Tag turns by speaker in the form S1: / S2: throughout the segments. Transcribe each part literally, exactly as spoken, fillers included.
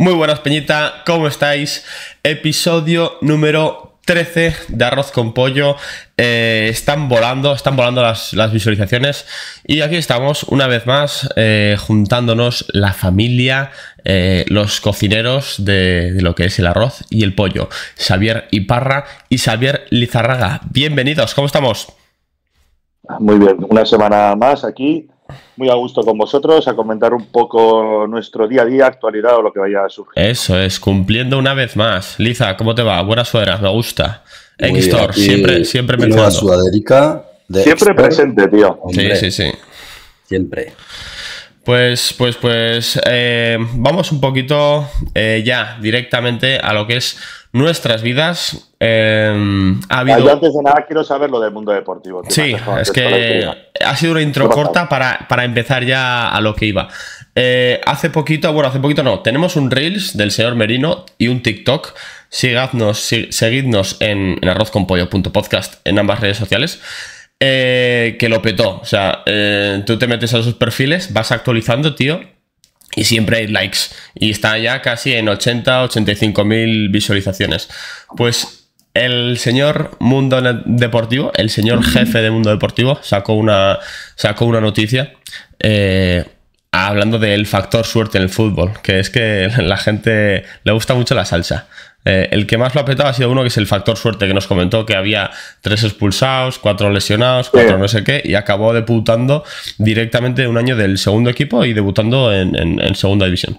S1: Muy buenas, Peñita, ¿cómo estáis? Episodio número trece de Arroz con Pollo. Eh, están volando, están volando las, las visualizaciones. Y aquí estamos, una vez más, eh, juntándonos la familia, eh, los cocineros de, de lo que es el arroz y el pollo. Xavier Iparra y Xavier Lizarraga. Bienvenidos, ¿cómo estamos?
S2: Muy bien, una semana más aquí. Muy a gusto con vosotros, a comentar un poco nuestro día a día, actualidad o lo que vaya a surgir.
S1: Eso es, cumpliendo una vez más. Liza, ¿cómo te va? Buena suegra, me gusta. X-Tor, siempre, siempre
S3: mezclando. Sudaderica de
S2: siempre
S3: X-Tor.
S2: Presente, tío.
S3: Hombre,
S1: sí, sí, sí.
S3: Siempre.
S1: Pues, pues, pues, eh, vamos un poquito eh, ya directamente a lo que es nuestras vidas. Eh, ha habido...
S2: Yo antes de nada quiero saber lo del mundo deportivo. Tío.
S1: Sí, es que ha sido una intro corta para, para empezar ya a lo que iba. Eh, hace poquito, bueno, hace poquito no, tenemos un Reels del señor Merino y un TikTok. Sigadnos, si, seguidnos en, en arroz con pollo punto podcast en ambas redes sociales. Eh, que lo petó. O sea, eh, tú te metes a sus perfiles, vas actualizando, tío, y siempre hay likes. Y está ya casi en ochenta, ochenta y cinco mil visualizaciones. Pues el señor Mundo Deportivo, el señor jefe de Mundo Deportivo, sacó una, sacó una noticia eh, hablando del factor suerte en el fútbol, que es que la gente le gusta mucho la salsa. Eh, el que más lo ha petado ha sido uno que es el factor suerte, que nos comentó que había tres expulsados, cuatro lesionados, cuatro no sé qué, y acabó debutando directamente un año del segundo equipo y debutando en, en, en segunda división.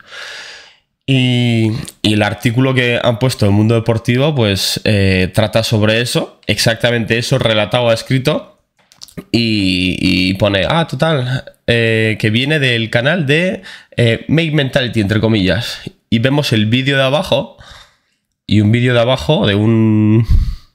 S1: Y, y el artículo que han puesto en Mundo Deportivo pues eh, trata sobre eso, exactamente eso, relatado a escrito, y, y pone, ah, total, eh, que viene del canal de eh, Make Mentality, entre comillas, y vemos el vídeo de abajo. Y un vídeo de abajo de un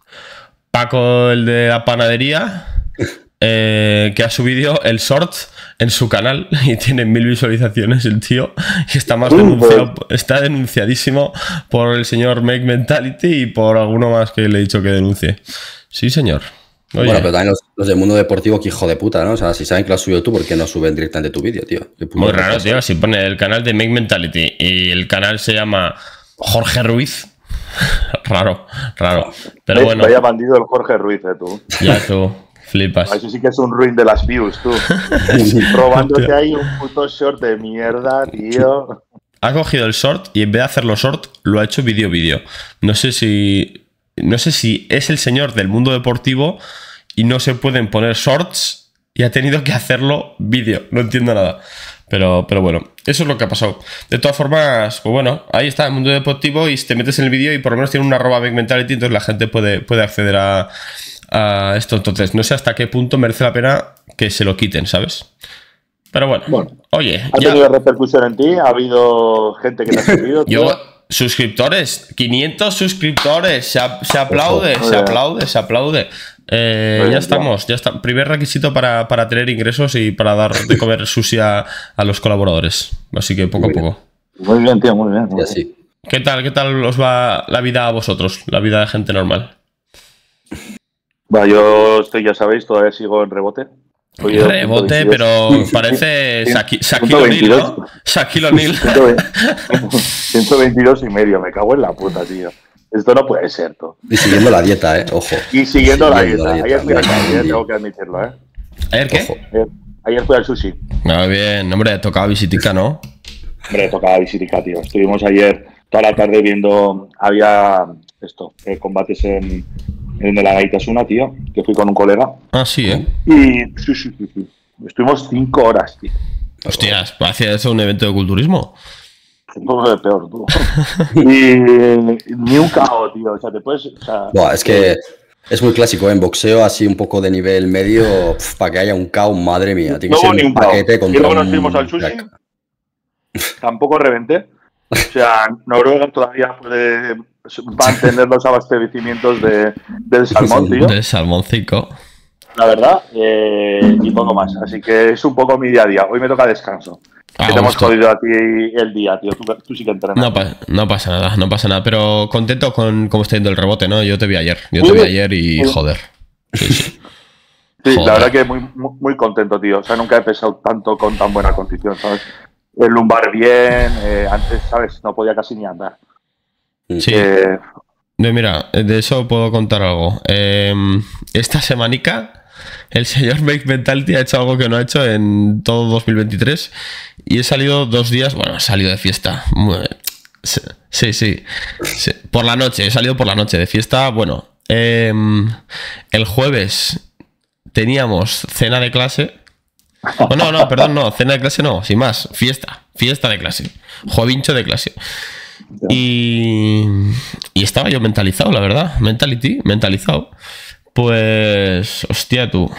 S1: Paco, el de la panadería, eh, que ha subido el short en su canal y tiene mil visualizaciones el tío. Y está más denunciado, está denunciadísimo por el señor Make Mentality y por alguno más que le he dicho que denuncie. Sí, señor. Oye.
S3: Bueno, pero también los, los del Mundo Deportivo, que hijo de puta, ¿no? O sea, si saben que lo has subido tú, ¿por qué no suben directamente tu vídeo, tío?
S1: Muy raro, tío. Si pone el canal de Make Mentality y el canal se llama Jorge Ruiz. Raro, raro. Pero bueno.
S2: Vaya bandido el Jorge Ruiz, eh, tú.
S1: Ya tú, flipas.
S2: Eso sí que es un ruin de las views, tú. Robándote ahí un puto short de mierda, tío.
S1: Ha cogido el short y en vez de hacerlo short, lo ha hecho vídeo vídeo. No sé si. No sé si es el señor del Mundo Deportivo y no se pueden poner shorts y ha tenido que hacerlo vídeo. No entiendo nada. Pero, pero bueno, eso es lo que ha pasado. De todas formas, pues bueno, ahí está el Mundo Deportivo y te metes en el vídeo y por lo menos tiene una arroba Make Mentality, entonces la gente puede, puede acceder a, a esto. Entonces, no sé hasta qué punto merece la pena que se lo quiten, ¿sabes? Pero bueno, bueno oye.
S2: ¿Ha tenido ya... repercusión en ti? ¿Ha habido gente que te ha seguido?
S1: Yo, suscriptores, quinientos suscriptores, se, se aplaude, Ojo, se aplaude, se aplaude. Eh, ya bien, estamos, ya está. Primer requisito para, para tener ingresos y para dar de comer sushi a, a los colaboradores. Así que poco
S2: muy
S1: a poco.
S2: Bien. Muy bien, tío, muy bien. Muy
S3: bien.
S1: ¿Qué tal, qué tal os va la vida a vosotros? La vida de gente normal.
S2: Bueno, yo estoy, ya sabéis, todavía sigo en rebote.
S1: Oye, rebote, pero parece Shaquille O'Neal, ¿no? Shaquille O'Neal.
S2: ciento veintidós y medio, me cago en la puta, tío. Esto no puede ser, tú.
S3: Y siguiendo la dieta, ¿eh? Ojo.
S2: Y siguiendo, siguiendo la, dieta. la dieta. Ayer fui al sushi, tengo que admitirlo, ¿eh?
S1: ¿Ayer qué?
S2: Ayer, ayer fui al sushi.
S1: Muy bien, hombre, tocaba visitica, ¿no?
S2: Hombre, tocaba visitica, tío. Estuvimos ayer toda la tarde viendo, había esto, eh, combates en, en el Agaitasuna, tío, que fui con un colega.
S1: Ah, sí, ¿eh?
S2: Y sí, sí, sí, sí. Estuvimos cinco horas, tío.
S1: Hostias, ¿hacía eso un evento de culturismo?
S2: Todo de peor, tú. Y ni un cao, tío. O sea, te puedes. O sea,
S3: Buah, es que es muy clásico, ¿eh? En boxeo, así un poco de nivel medio, pf, para que haya un cao, madre mía. Tiene que
S2: no,
S3: ser un paquete contra.
S2: Y luego nos fuimos al sushi. Tampoco reventé. O sea, Noruega todavía puede mantener los abastecimientos de, del salmón, tío.
S1: Del salmoncico.
S2: La verdad, eh, y poco más. Así que es un poco mi día a día. Hoy me toca descanso.
S1: Ah,
S2: que te hemos jodido a ti el día, tío. Tú, tú sí que entrenas.
S1: No, pa no pasa nada, no pasa nada. Pero contento con cómo está yendo el rebote, ¿no? Yo te vi ayer. Yo te vi ayer y joder. Sí, sí.
S2: Sí, joder. La verdad que muy, muy, muy contento, tío. O sea, nunca he pesado tanto con tan buena condición, ¿sabes? el lumbar bien, eh, antes, ¿sabes? No podía casi ni andar.
S1: Sí.
S2: Eh,
S1: Mira, de eso puedo contar algo. Eh, esta semanica, el señor Make Mentality ha hecho algo que no ha hecho en todo dos mil veintitrés y he salido dos días, bueno, he salido de fiesta. Sí, sí, sí, sí. Por la noche, he salido por la noche de fiesta. Bueno, eh, el jueves teníamos cena de clase. Oh, no, no, perdón, no, cena de clase no, sin más, fiesta, fiesta de clase, jovincho de clase. Y, y estaba yo mentalizado, la verdad, mentality, mentalizado. Pues, hostia tú,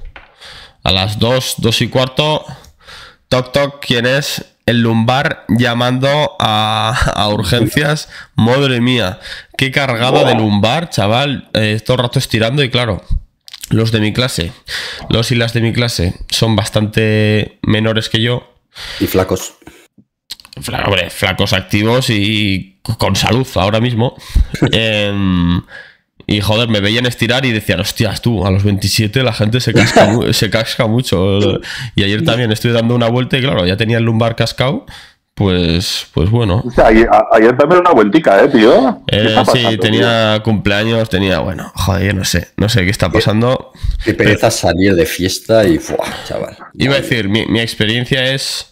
S1: a las dos, dos y cuarto, toc toc, ¿quién es? El lumbar llamando a, a urgencias. Madre mía, qué cargada de lumbar, chaval, eh, todo el rato estirando y claro... Los de mi clase, los y las de mi clase son bastante menores que yo.
S3: Y flacos.
S1: Fla, hombre, flacos activos y con salud ahora mismo. eh, y joder, me veían estirar y decían, hostias, tú, a los veintisiete la gente se casca, se casca mucho. Y ayer también estuve dando una vuelta y claro, ya tenía el lumbar cascado. Pues, pues bueno.
S2: O sea, ayer, ayer también una vueltica, ¿eh, tío?
S1: Eh, sí, tenía tío? cumpleaños, tenía, bueno, joder, yo no sé, no sé qué está pasando.
S3: Qué pereza salir de fiesta y, ¡fuah, chaval!
S1: Iba a decir, mi, mi experiencia es,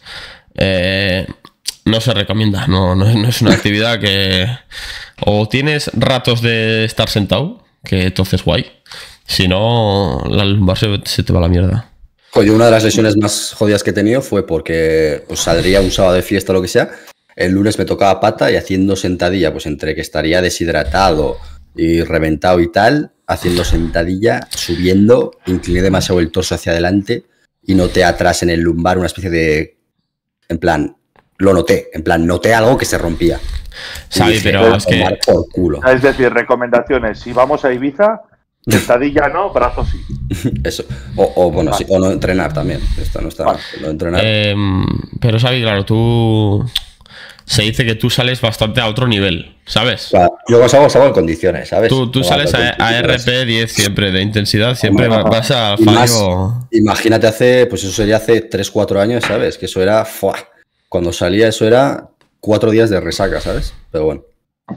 S1: eh, no se recomienda, no, no, no es una actividad que, o tienes ratos de estar sentado, que entonces guay, si no, la lumbar se, se te va a la mierda.
S3: Oye, una de las lesiones más jodidas que he tenido fue porque pues, saldría un sábado de fiesta o lo que sea, el lunes me tocaba pata y haciendo sentadilla, pues entre que estaría deshidratado y reventado y tal, haciendo sentadilla, subiendo, incliné demasiado el torso hacia adelante y noté atrás en el lumbar una especie de... En plan, lo noté, en plan, noté algo que se rompía.
S1: Sí, pero es que...
S3: Por culo.
S2: Es decir, recomendaciones, si vamos a Ibiza... Sentadilla no, brazos sí.
S3: Eso. O, o bueno, vale. sí, o no entrenar también. Esto no está vale. no entrenar.
S1: Eh, pero, Xavi, claro, tú. Se dice que tú sales bastante a otro nivel, ¿sabes?
S3: Claro, yo cuando salgo, salgo en condiciones, ¿sabes?
S1: Tú, tú sales a, a R P diez siempre, de intensidad, siempre no, no, vas a fallo.
S3: Más, imagínate hace, pues eso sería hace tres cuatro años, ¿sabes? Que eso era. ¡Fua! Cuando salía, eso era cuatro días de resaca, ¿sabes? Pero bueno.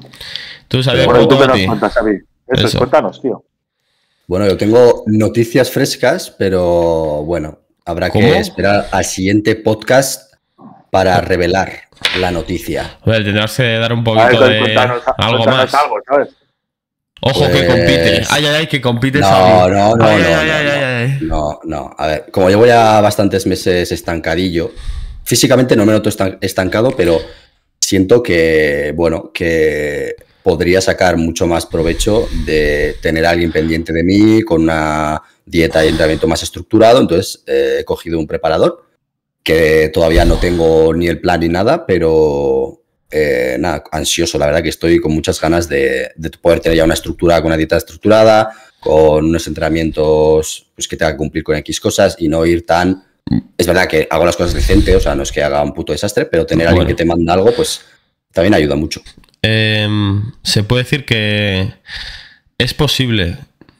S1: Tú sabes
S2: bueno, tú nos cuentas, Xavi. Eso, eso. Cuéntanos, tío.
S3: Bueno, yo tengo noticias frescas, pero bueno, habrá ¿Cómo? que esperar al siguiente podcast para revelar la noticia.
S1: A ver, tendrás que dar un poquito ver, de cuéntanos, algo cuéntanos más. Algo, ¿sabes? Ojo pues... que compite. Ay, ay, ay, que compite.
S3: No, no, no, ay, no, ay, no, ay, no, ay, ay. no, no. A ver, como llevo ya bastantes meses estancadillo, físicamente no me noto estancado, pero siento que, bueno, que... podría sacar mucho más provecho de tener a alguien pendiente de mí con una dieta y entrenamiento más estructurado. Entonces eh, he cogido un preparador que todavía no tengo ni el plan ni nada, pero eh, nada, ansioso. La verdad que estoy con muchas ganas de, de poder tener ya una estructura, con una dieta estructurada, con unos entrenamientos pues, que tenga que cumplir con X cosas y no ir tan... Es verdad que hago las cosas decente, o sea, no es que haga un puto desastre, pero tener a alguien bueno. que te manda algo, pues también ayuda mucho.
S1: Eh, se puede decir que es posible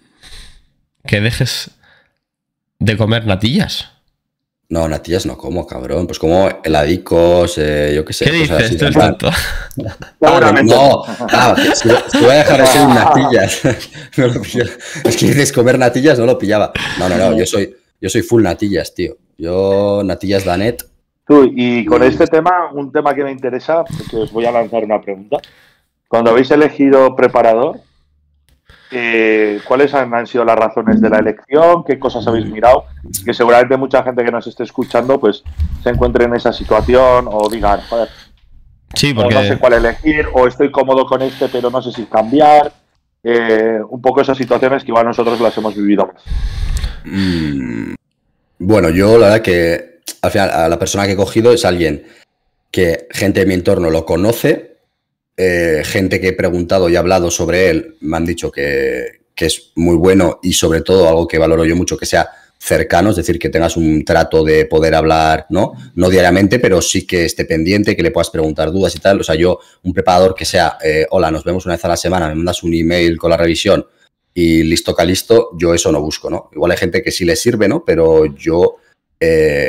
S1: que dejes de comer natillas.
S3: No, natillas no como, cabrón. Pues como heladicos, eh, yo qué sé.
S1: ¿Qué dices? Esto es tonto.
S3: Ah, no, no. Ah, si, si voy a dejar de ser natillas. No lo es que dices comer natillas, no lo pillaba. No, no, no. Yo soy, yo soy full natillas, tío. Yo natillas Danet.
S2: Tú, y con este tema, un tema que me interesa, que os voy a lanzar una pregunta. Cuando habéis elegido preparador, eh, ¿cuáles han, han sido las razones de la elección? ¿Qué cosas habéis mirado? Que seguramente mucha gente que nos esté escuchando pues se encuentre en esa situación o digan, joder,
S1: sí, porque...
S2: no sé cuál elegir, o estoy cómodo con este pero no sé si cambiar. Eh, un poco esas situaciones que igual nosotros las hemos vivido más.
S3: Mm, bueno, yo la verdad que al final a la persona que he cogido es alguien que gente de mi entorno lo conoce, eh, gente que he preguntado y hablado sobre él me han dicho que, que es muy bueno y sobre todo algo que valoro yo mucho, que sea cercano, es decir, que tengas un trato de poder hablar, ¿no? No diariamente, pero sí que esté pendiente, que le puedas preguntar dudas y tal. O sea, yo, un preparador que sea, eh, hola, nos vemos una vez a la semana, me mandas un email con la revisión y listo que listo, yo eso no busco, ¿no? Igual hay gente que sí le sirve, ¿no? Pero yo... Eh,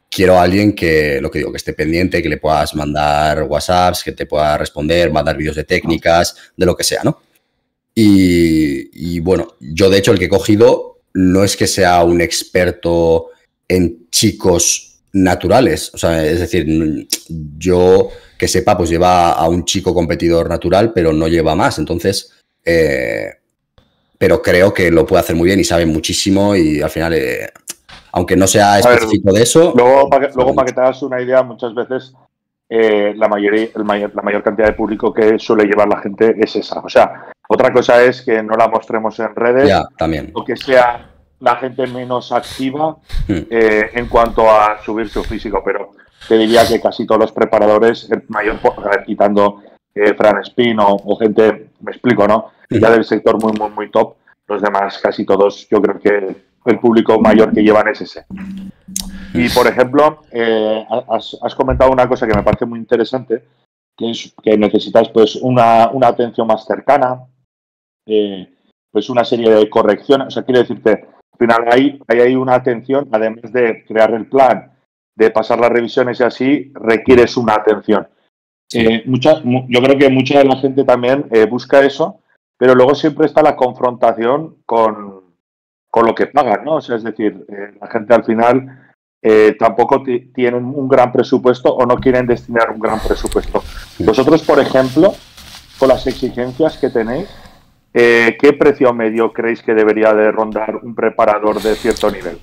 S3: quiero a alguien que, lo que digo, que esté pendiente, que le puedas mandar WhatsApps, que te pueda responder, mandar vídeos de técnicas, de lo que sea, ¿no? Y, y bueno, yo de hecho el que he cogido no es que sea un experto en chicos naturales, o sea, es decir, yo que sepa, pues lleva a un chico competidor natural, pero no lleva más, entonces, eh, pero creo que lo puede hacer muy bien y sabe muchísimo y al final, eh, aunque no sea específico de eso...
S2: Luego, para que, luego, para que te hagas una idea, muchas veces eh, la, mayoría, el mayor, la mayor cantidad de público que suele llevar la gente es esa. O sea, otra cosa es que no la mostremos en redes,
S3: ya, también.
S2: o que sea la gente menos activa hmm. eh, en cuanto a subir su físico, pero te diría que casi todos los preparadores, el mayor, quitando eh, Fran Spin o, o gente, me explico, ¿no? Hmm. Ya del sector muy, muy, muy top, los demás casi todos, yo creo que el público mayor que llevan es ese. Y, por ejemplo, eh, has, has comentado una cosa que me parece muy interesante, que es que necesitas pues una, una atención más cercana, eh, pues una serie de correcciones. O sea, quiero decirte, al final hay, hay, hay una atención, además de crear el plan, de pasar las revisiones y así, requieres una atención. Sí. Eh, mucha, yo creo que mucha de la gente también eh, busca eso, pero luego siempre está la confrontación con, con lo que pagan, ¿no? O sea, es decir, eh, la gente al final eh, tampoco tienen un gran presupuesto o no quieren destinar un gran presupuesto. Sí. Vosotros, por ejemplo, con las exigencias que tenéis, Eh, ¿qué precio medio creéis que debería de rondar un preparador de cierto nivel?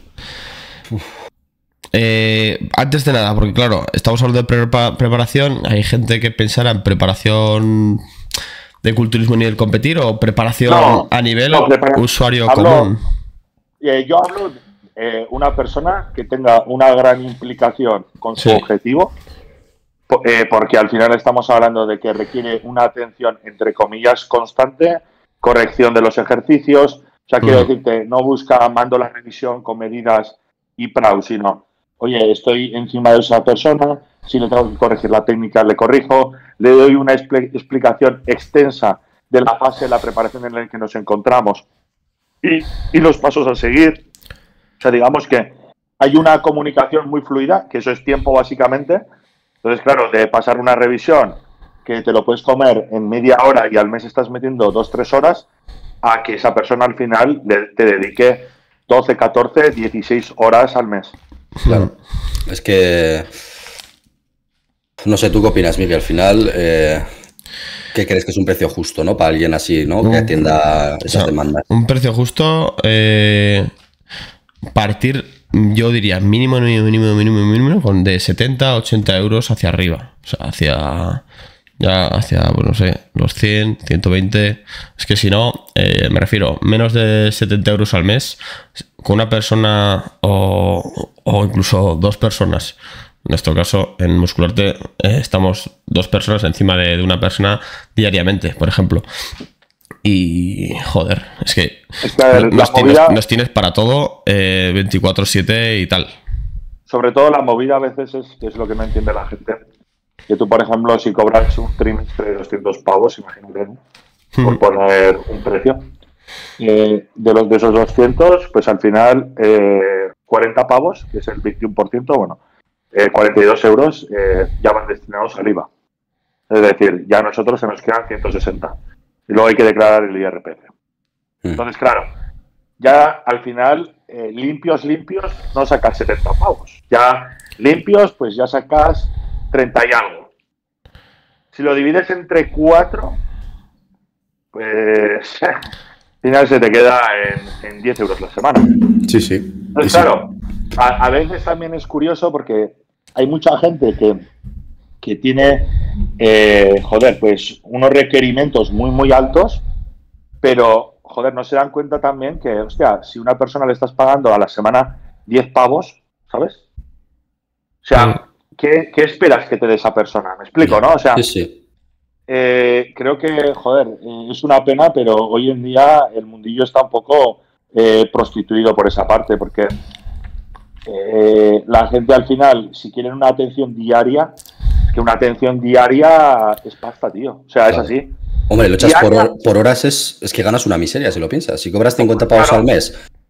S1: Eh, antes de nada, porque claro, estamos hablando de pre preparación, hay gente que pensará en preparación de culturismo a nivel competir o preparación no, a nivel no, usuario hablo, común.
S2: Eh, yo hablo de eh, una persona que tenga una gran implicación con su sí. objetivo, eh, porque al final estamos hablando de que requiere una atención, entre comillas, constante, corrección de los ejercicios, o sea, quiero uh-huh. decirte, no busca mando la revisión con medidas y prau, sino, oye, estoy encima de esa persona, si le tengo que corregir la técnica, le corrijo, le doy una expl- explicación extensa de la fase de la preparación en la que nos encontramos y, y los pasos a seguir. O sea, digamos que hay una comunicación muy fluida, que eso es tiempo básicamente. Entonces, claro, de pasar una revisión que te lo puedes comer en media hora y al mes estás metiendo dos, tres horas, a que esa persona al final le, te dedique doce, catorce, dieciséis horas al mes.
S3: Claro. Es que... No sé, ¿tú qué opinas, Miguel? Al final, eh, ¿qué crees que es un precio justo, ¿no? Para alguien así, ¿no? Que atienda esas o sea, demandas.
S1: Un precio justo, eh, partir, yo diría, mínimo, mínimo, mínimo, mínimo, mínimo, con de setenta, ochenta euros hacia arriba. O sea, hacia... Ya hacia, bueno, no sé, los cien, ciento veinte. Es que si no, eh, me refiero, menos de setenta euros al mes, con una persona o, o incluso dos personas. En nuestro caso, en Muscularte, eh, estamos dos personas encima de, de una persona diariamente, por ejemplo. Y, joder, es que, es que ver, nos, movida, nos, nos tienes para todo eh, veinticuatro siete y tal.
S2: Sobre todo la movida a veces es, que es lo que no entiende la gente. Que tú, por ejemplo, si cobras un trimestre de doscientos pavos, imagínate, ¿no? Por poner un precio, eh, de los de esos doscientos, pues al final eh, cuarenta pavos, que es el veintiuno por ciento, bueno, eh, cuarenta y dos euros eh, ya van destinados al I V A. Es decir, ya a nosotros se nos quedan ciento sesenta. Y luego hay que declarar el I R P F. Entonces, claro, ya al final, eh, limpios, limpios, no sacas setenta pavos. Ya limpios, pues ya sacas treinta y algo. Si lo divides entre cuatro, pues al final se te queda en, en diez euros la semana.
S3: Sí, sí.
S2: Entonces,
S3: sí,
S2: claro, sí. A, a veces también es curioso porque hay mucha gente que, que tiene, eh, joder, pues unos requerimientos muy, muy altos, pero, joder, no se dan cuenta también que, hostia, si una persona le estás pagando a la semana diez pavos, ¿sabes? O sea... Sí. ¿Qué, ¿Qué esperas que te dé esa persona? ¿Me explico, no? O sea,
S3: sí, sí.
S2: Eh, creo que, joder, eh, es una pena, pero hoy en día el mundillo está un poco eh, prostituido por esa parte, porque eh, la gente al final, si quieren una atención diaria, que una atención diaria es pasta, tío. O sea, claro. Es así.
S3: Hombre, lo echas por, por horas, es, es que ganas una miseria, si lo piensas. Si cobras cincuenta pavos claro. al mes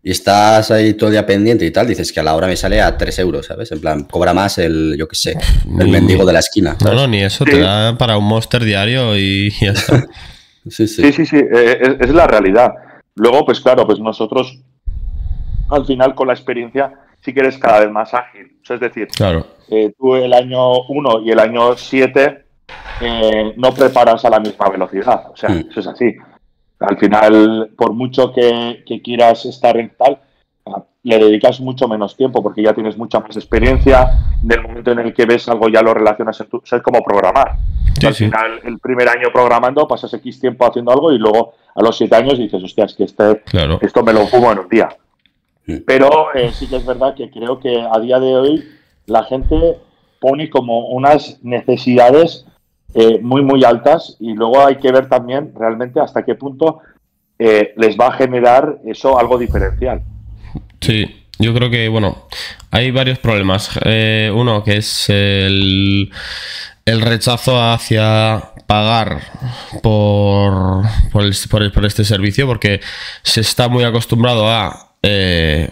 S3: y estás ahí todo el día pendiente y tal, dices que a la hora me sale a tres euros, ¿sabes? En plan, cobra más el, yo qué sé, el
S1: Ni-
S3: mendigo de la esquina.
S1: No,
S3: ¿sabes?
S1: no, ni eso,
S2: Sí.
S1: te da para un Monster diario y ya está.
S3: Sí, sí.
S2: Sí, sí, sí, eh, es, es la realidad. Luego, pues claro, pues nosotros al final con la experiencia sí que eres cada vez más ágil. O sea, es decir,
S1: Claro,
S2: eh, tú el año uno y el año siete eh, no preparas a la misma velocidad. O sea,
S3: Mm.
S2: eso es así. Al final, por mucho que, que quieras estar en tal, ah, le dedicas mucho menos tiempo porque ya tienes mucha más experiencia. En el momento en el que ves algo ya lo relacionas en tu... O sea, es como programar.
S1: sí,
S2: Al
S1: sí.
S2: final, el primer año programando, pasas X tiempo haciendo algo y luego a los siete años dices, hostia, es que este,
S1: Claro.
S2: esto me lo fumo en un día.
S3: Mm.
S2: Pero eh, sí que es verdad que creo que a día de hoy la gente pone como unas necesidades eh, muy, muy altas y luego hay que ver también realmente hasta qué punto eh, les va a generar eso algo diferencial.
S1: Sí, yo creo que, bueno, hay varios problemas. Eh, uno que es el, el rechazo hacia pagar por, por, el- por el- por este servicio, porque se está muy acostumbrado a eh,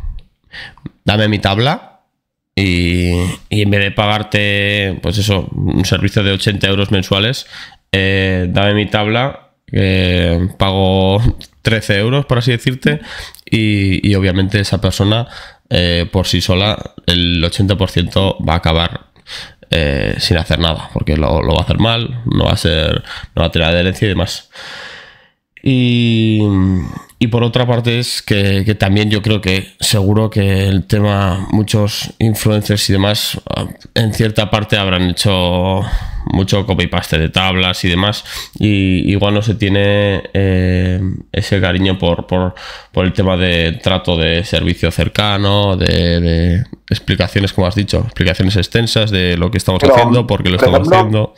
S1: dame mi tabla y, y en vez de pagarte, pues eso, un servicio de ochenta euros mensuales, eh, dame mi tabla, eh, pago trece euros, por así decirte, y, y obviamente esa persona eh, por sí sola, el ochenta por ciento va a acabar eh, sin hacer nada, porque lo, lo va a hacer mal, no va a ser, no va a tener adherencia y demás. Y, y por otra parte es que, que también yo creo que seguro que el tema, muchos influencers y demás, ah, en cierta parte habrán hecho mucho copy-paste de tablas y demás, y igual no se tiene eh, ese cariño por, por, por el tema de trato de servicio cercano, de, de explicaciones, como has dicho, explicaciones extensas de lo que estamos
S2: Pero,
S1: haciendo, por qué lo
S2: por
S1: estamos
S2: ejemplo,
S1: haciendo.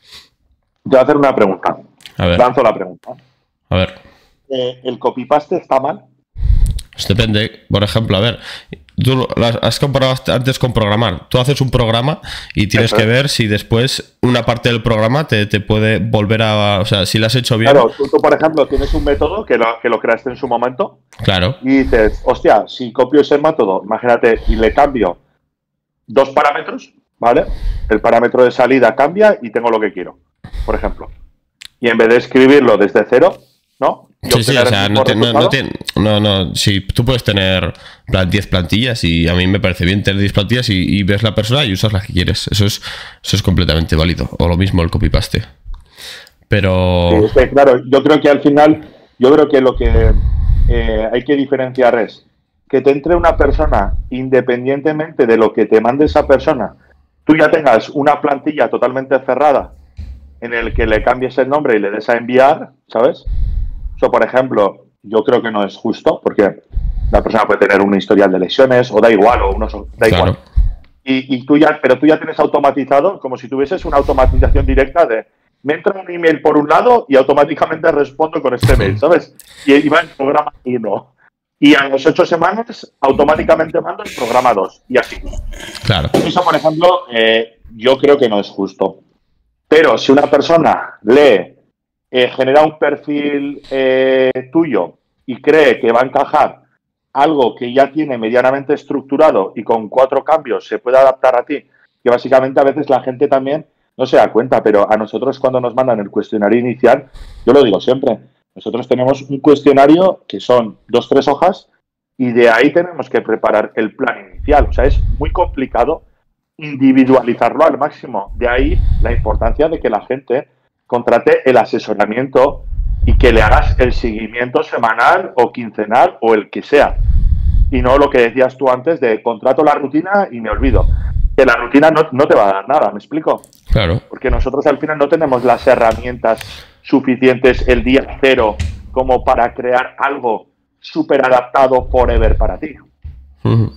S2: Te voy a hacer una pregunta.
S1: A ver,
S2: Lanzo la pregunta.
S1: a ver.
S2: Eh, ¿El copy-paste está mal?
S1: Pues depende, por ejemplo, a ver, tú lo- las- has comparado antes con programar. Tú haces un programa y tienes
S2: Eso
S1: que
S2: es.
S1: ver si después una parte del programa te, te puede volver a... O sea, si lo has hecho bien,
S2: Claro, tú, tú, por ejemplo, tienes un método que lo, que lo creaste en su momento
S1: claro,
S2: y dices, hostia, si copio ese método, imagínate, y le cambio dos parámetros, ¿vale? El parámetro de salida cambia y tengo lo que quiero, por ejemplo. Y en vez de escribirlo desde cero, ¿no? Y
S1: sí, sí,
S2: obtener
S1: o
S2: el
S1: sea,
S2: mismo
S1: no, te- no, no,
S2: resultado,
S1: te- no, no, si tú puedes tener en plan, diez plantillas y a mí me parece bien tener diez plantillas y, y ves la persona y usas las que quieres. Eso es, eso es completamente válido. O lo mismo el copy-paste. Pero...
S2: Sí, es que, claro, yo creo que al final, yo creo que lo que eh, hay que diferenciar es que te entre una persona independientemente de lo que te mande esa persona, tú ya tengas una plantilla totalmente cerrada en el que le cambies el nombre y le des a enviar, ¿sabes? Eso, por ejemplo, yo creo que no es justo porque la persona puede tener un historial de lesiones o da igual, o unos, da
S1: Claro.
S2: igual. Y, y tú ya, pero tú ya tienes automatizado, como si tuvieses una automatización directa de me entra un email por un lado y automáticamente respondo con este mail, ¿sabes? Y, y va en programa uno. Y a las ocho semanas automáticamente mando el programa dos. Y así.
S1: Claro.
S2: Eso, por ejemplo, eh, yo creo que no es justo. Pero si una persona lee, eh, genera un perfil eh, tuyo y cree que va a encajar algo que ya tiene medianamente estructurado y con cuatro cambios se puede adaptar a ti, que básicamente a veces la gente también no se da cuenta, pero a nosotros cuando nos mandan el cuestionario inicial, yo lo digo siempre, nosotros tenemos un cuestionario que son dos, tres hojas y de ahí tenemos que preparar el plan inicial. O sea, es muy complicado individualizarlo al máximo. De ahí la importancia de que la gente contrate el asesoramiento y que le hagas el seguimiento semanal o quincenal o el que sea. Y no lo que decías tú antes de contrato la rutina y me olvido. Que la rutina no, no te va a dar nada, ¿me explico?
S1: Claro.
S2: Porque nosotros al final no tenemos las herramientas suficientes el día cero como para crear algo súper adaptado forever para ti.
S1: Ujú.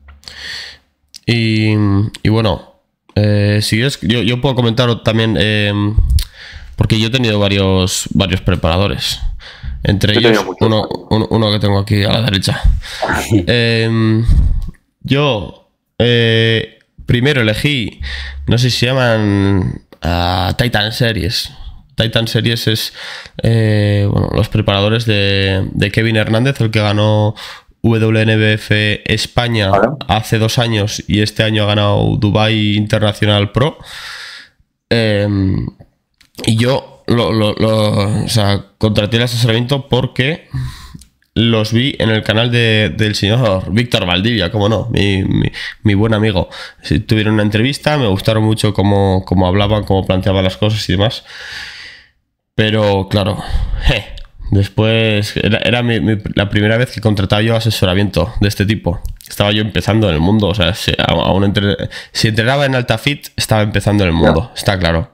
S1: Y, y bueno, eh, si es, yo, yo puedo comentar también, eh, porque yo he tenido varios, varios preparadores. Entre
S2: Yo he
S1: ellos,
S2: tenido muchos.
S1: uno, uno, uno que tengo aquí a la derecha. Eh, yo eh, primero elegí, no sé si se llaman uh, Titan Series. Titan Series es eh, bueno, los preparadores de, de Kevin Hernández, el que ganó W N B F España ¿Vale? hace dos años y este año ha ganado Dubai International Pro. Eh, y yo lo, lo, lo, o sea, contraté el asesoramiento porque los vi en el canal de, del señor Víctor Valdivia, como no, mi, mi, mi buen amigo. Tuvieron una entrevista, me gustaron mucho cómo, cómo hablaban, cómo planteaban las cosas y demás. Pero claro, eh, después era, era mi, mi, la primera vez que contrataba yo asesoramiento de este tipo. Estaba yo empezando en el mundo, o sea, si, aún entre, si entrenaba en AltaFit, estaba empezando en el mundo, no. Está claro.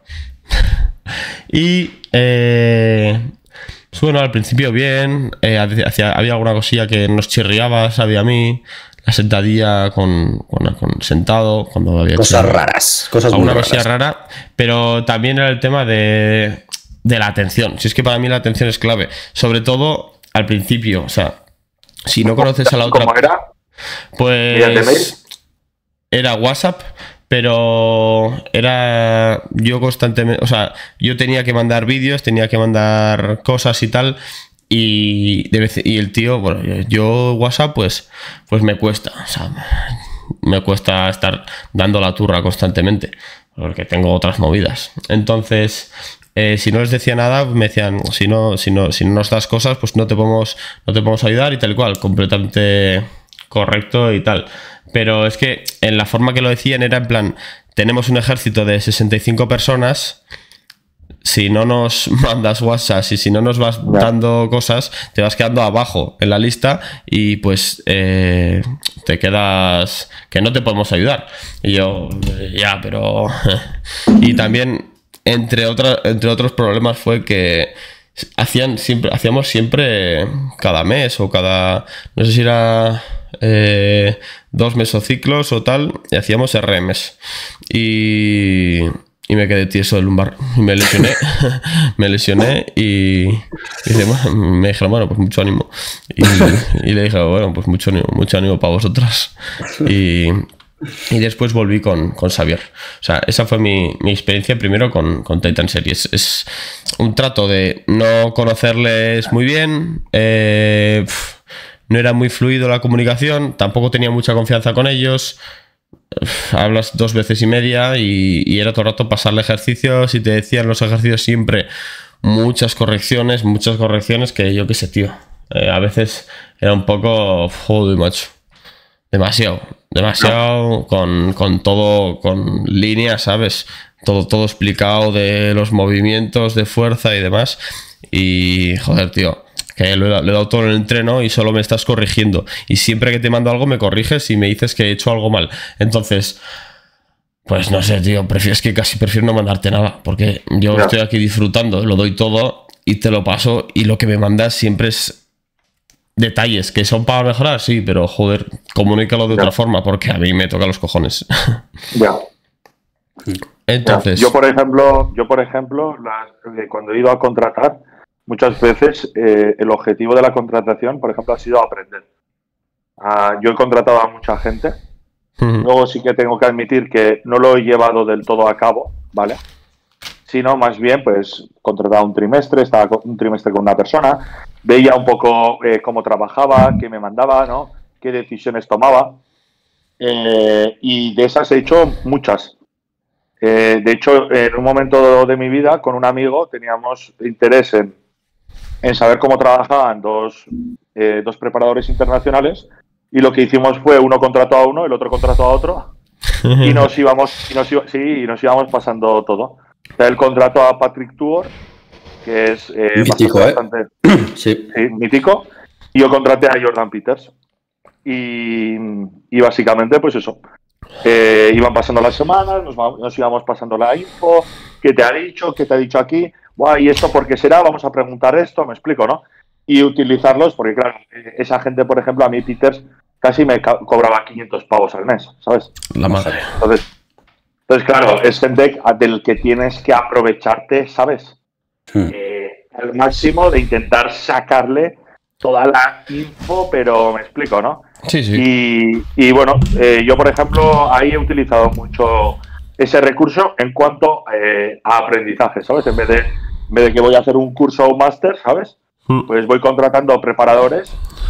S1: Y eh, bueno, al principio bien, eh, hacia, había alguna cosilla que nos chirriaba, sabía a mí, la sentadilla con, con, con sentado, cuando había
S3: cosas hecho, raras, cosas
S1: alguna
S3: muy
S1: cosilla
S3: raras.
S1: rara, pero también era el tema de, de la atención. Si es que para mí la atención es clave, sobre todo al principio, o sea, si no conoces a la otra...
S2: ¿Cómo era?
S1: Pues era WhatsApp, pero era yo constantemente, o sea, yo tenía que mandar vídeos, tenía que mandar cosas y tal, y, de vez, y el tío, bueno, yo WhatsApp pues, pues me cuesta, o sea, me cuesta estar dando la turra constantemente, porque tengo otras movidas. Entonces, eh, si no les decía nada, me decían, si no, si no, si no nos das cosas, pues no te podemos, no te podemos ayudar y tal cual, completamente correcto y tal. Pero es que en la forma que lo decían era en plan, tenemos un ejército de sesenta y cinco personas, si no nos mandas WhatsApp y si no nos vas dando cosas, te vas quedando abajo en la lista y pues eh, te quedas que no te podemos ayudar. Y yo, ya, pero... Y también, entre, otra, entre otros problemas fue que hacían siempre, hacíamos siempre cada mes o cada... No sé si era... Eh, dos mesociclos o tal, y hacíamos R Ms y, y me quedé tieso del lumbar y me lesioné me lesioné y, y dice, bueno, me dijeron, bueno, pues mucho ánimo y, y le dije, bueno, pues mucho ánimo, mucho ánimo para vosotras y, y después volví con, con Xavier. O sea, esa fue mi, mi experiencia primero con, con Titan Series. Es un trato de no conocerles muy bien, eh, pff, no era muy fluido la comunicación, tampoco tenía mucha confianza con ellos. Hablas dos veces y media y, y era todo el rato pasarle ejercicios y te decían los ejercicios siempre muchas correcciones, muchas correcciones que yo qué sé, tío. Eh, a veces era un poco, joder, macho. Demasiado, demasiado con, con todo, con líneas, ¿sabes? Todo, todo explicado de los movimientos de fuerza y demás. Y, joder, tío. Que lo he, dado, lo he dado todo en el entreno y solo me estás corrigiendo. Y siempre que te mando algo me corriges y me dices que he hecho algo mal. Entonces, pues no sé, tío, prefiero, es que casi prefiero no mandarte nada. Porque yo no. estoy aquí disfrutando, lo doy todo y te lo paso. Y lo que me mandas siempre es detalles que son para mejorar, sí, pero joder, comunícalo de ya. otra forma porque a mí me toca los cojones.
S2: Ya.
S1: Entonces,
S2: ya. Yo, por ejemplo, yo, por ejemplo, la, cuando he ido a contratar, muchas veces eh, el objetivo de la contratación, por ejemplo, ha sido aprender. Uh, yo he contratado a mucha gente. Uh-huh. Luego sí que tengo que admitir que no lo he llevado del todo a cabo, ¿vale? Sino más bien, pues, contrataba un trimestre, estaba un trimestre con una persona, veía un poco eh, cómo trabajaba, qué me mandaba, ¿no? Qué decisiones tomaba. Eh, y de esas he hecho muchas. Eh, de hecho, en un momento de mi vida, con un amigo, teníamos interés en en saber cómo trabajaban dos, eh, dos preparadores internacionales y lo que hicimos fue uno contrató a uno, el otro contrató a otro y nos íbamos y nos, sí, y nos íbamos pasando todo. O sea, él contrató a Patrick Tuor, que es eh,
S3: mítico,
S2: bastante,
S3: ¿eh?
S2: bastante
S3: sí.
S2: sí, mítico, y yo contraté a Jordan Peters y, y básicamente pues eso, eh, iban pasando las semanas, nos, nos íbamos pasando la info, qué te ha dicho, qué te ha dicho aquí. Buah, ¿y esto por qué será? Vamos a preguntar esto, me explico, ¿no? Y utilizarlos, porque claro, esa gente, por ejemplo, a mí Peters casi me cobraba quinientos pavos al mes, ¿sabes?
S1: La madre.
S2: Entonces, entonces claro, es gente del que tienes que aprovecharte, ¿sabes? Hmm. Eh, al máximo de intentar sacarle toda la info, pero me explico, ¿no?
S1: Sí, sí.
S2: Y, y bueno, eh, yo, por ejemplo, ahí he utilizado mucho ese recurso en cuanto eh, a aprendizaje, ¿sabes? En vez de En vez de que voy a hacer un curso o un máster, ¿sabes? Pues voy contratando preparadores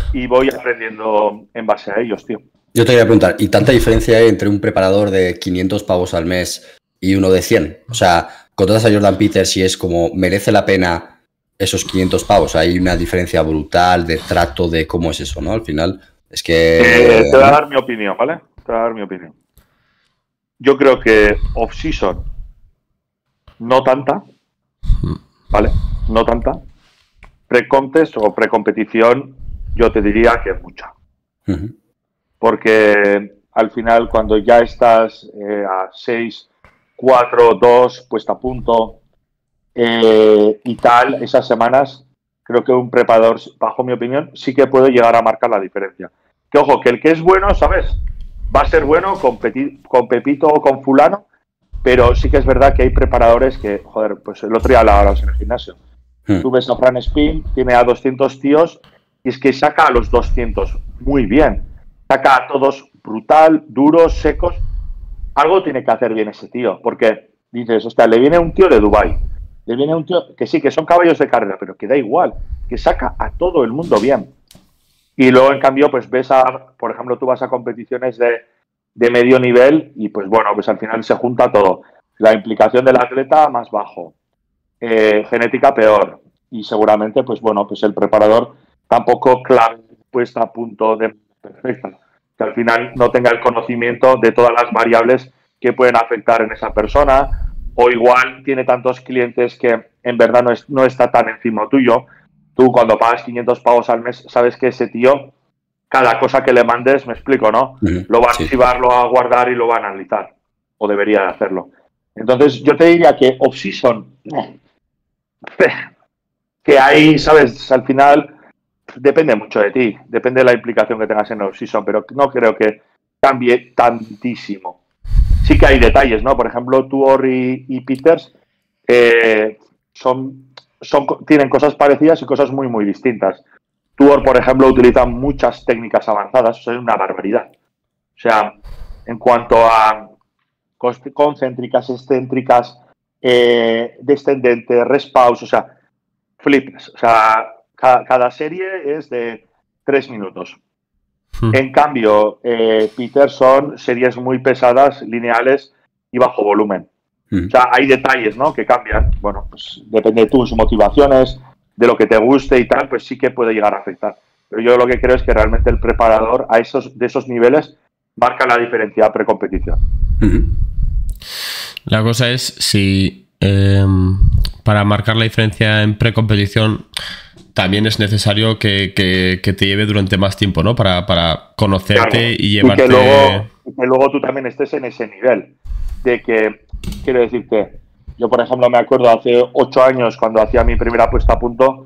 S2: y voy aprendiendo en base a ellos, tío.
S3: Yo te quería preguntar, ¿y tanta diferencia hay entre un preparador de quinientos pavos al mes y uno de cien? O sea, contratas a Jordan Peters y es como, ¿merece la pena esos quinientos pavos? Hay una diferencia brutal de trato, de cómo es eso, ¿no? Al final, es que...
S2: Eh, te voy a dar mi opinión, ¿vale? Te voy a dar mi opinión. Yo creo que off-season no tanta, ¿vale? No tanta. Pre-contest o pre-competición yo te diría que mucha.
S3: Uh-huh.
S2: Porque al final cuando ya estás eh, a seis, cuatro, dos, puesta a punto eh, y tal, esas semanas, creo que un preparador, bajo mi opinión, sí que puede llegar a marcar la diferencia. Que ojo, que el que es bueno, ¿sabes? Va a ser bueno con, Peti, con Pepito o con fulano, pero sí que es verdad que hay preparadores que, joder, pues el otro día hablábamos en el gimnasio. Hmm. Tú ves a Fran Spin, tiene a doscientos tíos y es que saca a los doscientos muy bien. Saca a todos brutal, duros, secos. Algo tiene que hacer bien ese tío, porque dices, hostia, le viene un tío de Dubái, le viene un tío que sí, que son caballos de carrera, pero que da igual, que saca a todo el mundo bien. Y luego, en cambio, pues ves a, por ejemplo, tú vas a competiciones de, de medio nivel y pues bueno, pues al final se junta todo. La implicación del atleta más bajo, eh, genética peor y seguramente, pues bueno, pues el preparador tampoco clave puesta a punto de perfecta, que al final no tenga el conocimiento de todas las variables que pueden afectar en esa persona, o igual tiene tantos clientes que en verdad no, es, no está tan encima tuyo. Tú cuando pagas quinientos pavos al mes, sabes que ese tío, cada cosa que le mandes, me explico, ¿no? Uh-huh, lo va a archivar, sí. Lo va a guardar y lo va a analizar, o debería de hacerlo. Entonces yo te diría que off-season, que ahí, ¿sabes? Al final depende mucho de ti, depende de la implicación que tengas en el off-season, pero no creo que cambie tantísimo. Sí que hay detalles, ¿no? Por ejemplo, Tuor y, y Peters eh, son, son, tienen cosas parecidas y cosas muy, muy distintas. Tuor, por ejemplo, utiliza muchas técnicas avanzadas, eso es una barbaridad. O sea, en cuanto a concéntricas, excéntricas, eh, descendente, rest pause, o sea, flips, o sea, cada, cada serie es de tres minutos. Hmm. En cambio, eh, Peter son series muy pesadas, lineales y bajo volumen. Hmm. O sea, hay detalles, ¿no?, que cambian. Bueno, pues depende de tus motivaciones, de lo que te guste y tal, pues sí que puede llegar a afectar. Pero yo lo que creo es que realmente el preparador a esos, de esos niveles marca la diferencia precompetición.
S1: Hmm. La cosa es si eh, para marcar la diferencia en precompetición también es necesario que, que, que te lleve durante más tiempo, ¿no? Para, para conocerte, claro, y llevarte...
S2: Y que, luego, que luego tú también estés en ese nivel. De que, quiero decirte, yo por ejemplo me acuerdo hace ocho años cuando hacía mi primera puesta a punto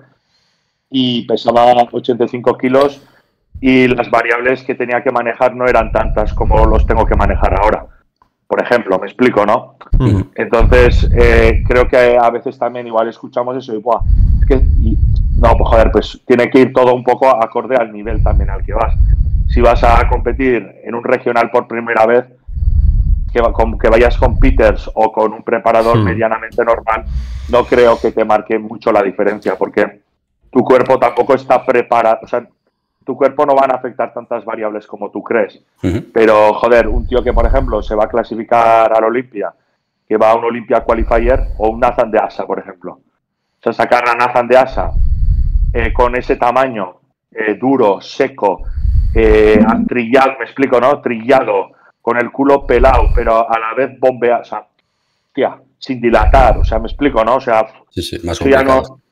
S2: y pesaba ochenta y cinco kilos y las variables que tenía que manejar no eran tantas como los tengo que manejar ahora. Por ejemplo, me explico, ¿no? Uh-huh. Entonces, eh, creo que a veces también igual escuchamos eso y, ¡buah! Es que... Y, no, pues joder, pues tiene que ir todo un poco acorde al nivel también al que vas. Si vas a competir en un regional por primera vez, que, con, que vayas con Peters o con un preparador sí. medianamente normal, no creo que te marque mucho la diferencia, porque tu cuerpo tampoco está preparado, o sea, tu cuerpo no van a afectar tantas variables como tú crees. Uh-huh. Pero, joder, un tío que, por ejemplo, se va a clasificar a la Olimpia, que va a un Olympia Qualifier, o un Nathan de Asa, por ejemplo. O sea, sacar a Nathan de Asa Eh, con ese tamaño, eh, duro, seco, eh, trillado, me explico, ¿no? Trillado, con el culo pelado, pero a la vez bombeado, o sea, tía, sin dilatar, o sea, me explico, ¿no? O sea,
S3: sí, sí, más complicado.
S2: No...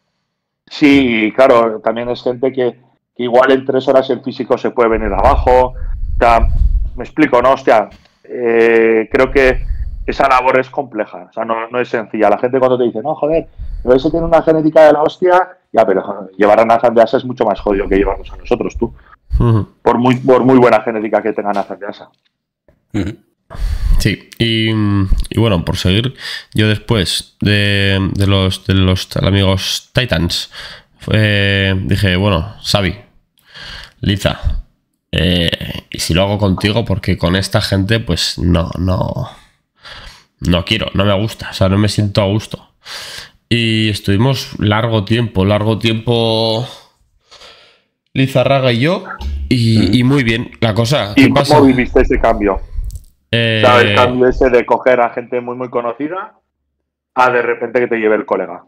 S2: Sí, claro, también es gente que, que igual en tres horas el físico se puede venir abajo, o sea, me explico, ¿no? Hostia, eh, creo que esa labor es compleja, o sea, no, no es sencilla. La gente cuando te dice, no, joder, pero ese tiene una genética de la hostia, ya, pero joder, llevar a Nathan de Asa es mucho más jodido que llevarnos a nosotros, tú. Uh-huh. Por muy por muy buena genética que tenga Nathan de Asa.
S1: Uh-huh. Sí, y, y bueno, por seguir, yo después de, de los de los amigos Titans, eh, dije, bueno, Xavi, Liza, eh, y si lo hago contigo, porque con esta gente, pues no, no, no quiero, no me gusta, o sea, no me siento a gusto. Y estuvimos largo tiempo, largo tiempo Lizarraga y yo, y, y muy bien. La cosa, ¿qué
S2: ¿Y
S1: pasa?
S2: cómo viviste ese cambio?
S1: Eh,
S2: O sea, el cambio ese de coger a gente muy, muy conocida a de repente que te lleve el colega.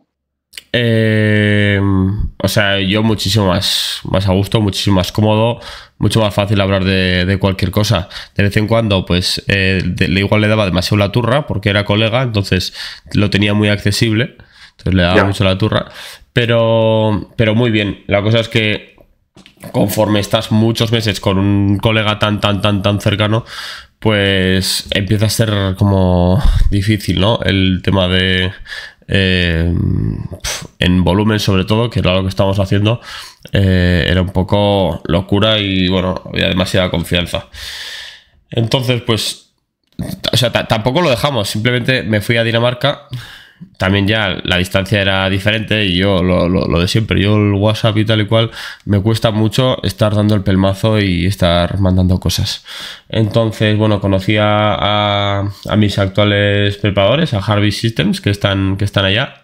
S1: Eh, o sea, yo muchísimo más, más a gusto, muchísimo más cómodo, mucho más fácil hablar de, de cualquier cosa. De vez en cuando, pues, eh, de, igual le daba demasiado la turra porque era colega, entonces lo tenía muy accesible, entonces le daba
S2: Ya.
S1: mucho la turra. Pero, pero muy bien. La cosa es que conforme estás muchos meses con un colega tan, tan, tan, tan cercano, pues empieza a ser como difícil, ¿no? El tema de... Eh, en volumen sobre todo, que era lo que estábamos haciendo, eh, era un poco locura y bueno, había demasiada confianza. Entonces, pues, o sea, tampoco lo dejamos, simplemente me fui a Dinamarca. También ya la distancia era diferente y yo lo, lo, lo de siempre, yo el WhatsApp y tal y cual, me cuesta mucho estar dando el pelmazo y estar mandando cosas. Entonces, bueno, conocí a, a, a mis actuales preparadores, a Harvey Systems, que están, que están allá.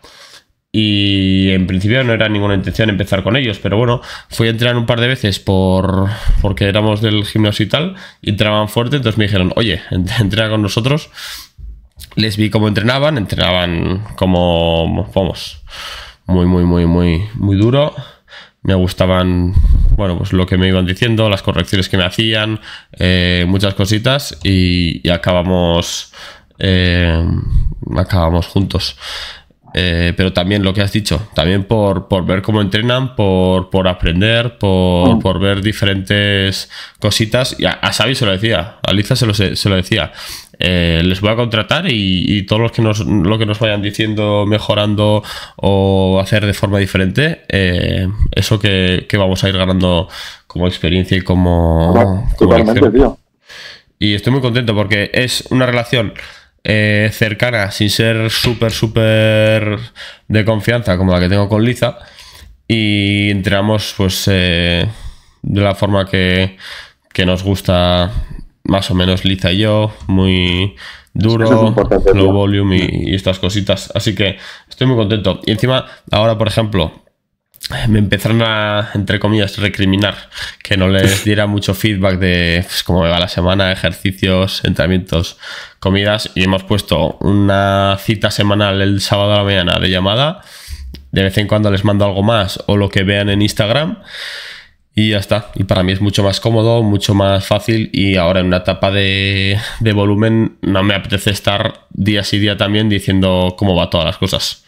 S1: Y en principio no era ninguna intención empezar con ellos, pero bueno, fui a entrenar un par de veces por porque éramos del gimnasio y tal, y entrenaban fuerte, entonces me dijeron, oye, entrena con nosotros. Les vi cómo entrenaban, entrenaban como, vamos, muy, muy, muy, muy, muy duro. Me gustaban, bueno, pues lo que me iban diciendo, las correcciones que me hacían, eh, muchas cositas y, y acabamos, eh, acabamos juntos. Eh, pero también lo que has dicho, también por, por ver cómo entrenan, por, por aprender, por, por ver diferentes cositas. Y a, a Xavi se lo decía, a Liza se lo, se lo decía. Eh, les voy a contratar y, y todos los que nos, lo que nos vayan diciendo, mejorando o hacer de forma diferente, eh, eso que, que vamos a ir ganando como experiencia y como,
S2: Bueno,
S1: como
S2: totalmente,
S1: lección.
S2: tío.
S1: Y estoy muy contento porque es una relación eh, cercana, sin ser súper, súper de confianza como la que tengo con Liza, y entrenamos pues eh, de la forma que, que nos gusta más o menos Liza y yo, muy duro,
S2: Eso es importante,
S1: low
S2: tío.
S1: volume y, y estas cositas. Así que estoy muy contento. Y encima, ahora, por ejemplo, me empezaron a, entre comillas, recriminar que no les diera mucho feedback de pues, cómo me va la semana, ejercicios, entrenamientos, comidas, y hemos puesto una cita semanal el sábado a la mañana de llamada. De vez en cuando les mando algo más o lo que vean en Instagram. Y ya está. Y para mí es mucho más cómodo, mucho más fácil. Y ahora en una etapa de, de volumen no me apetece estar día sí día también diciendo cómo va todas las cosas.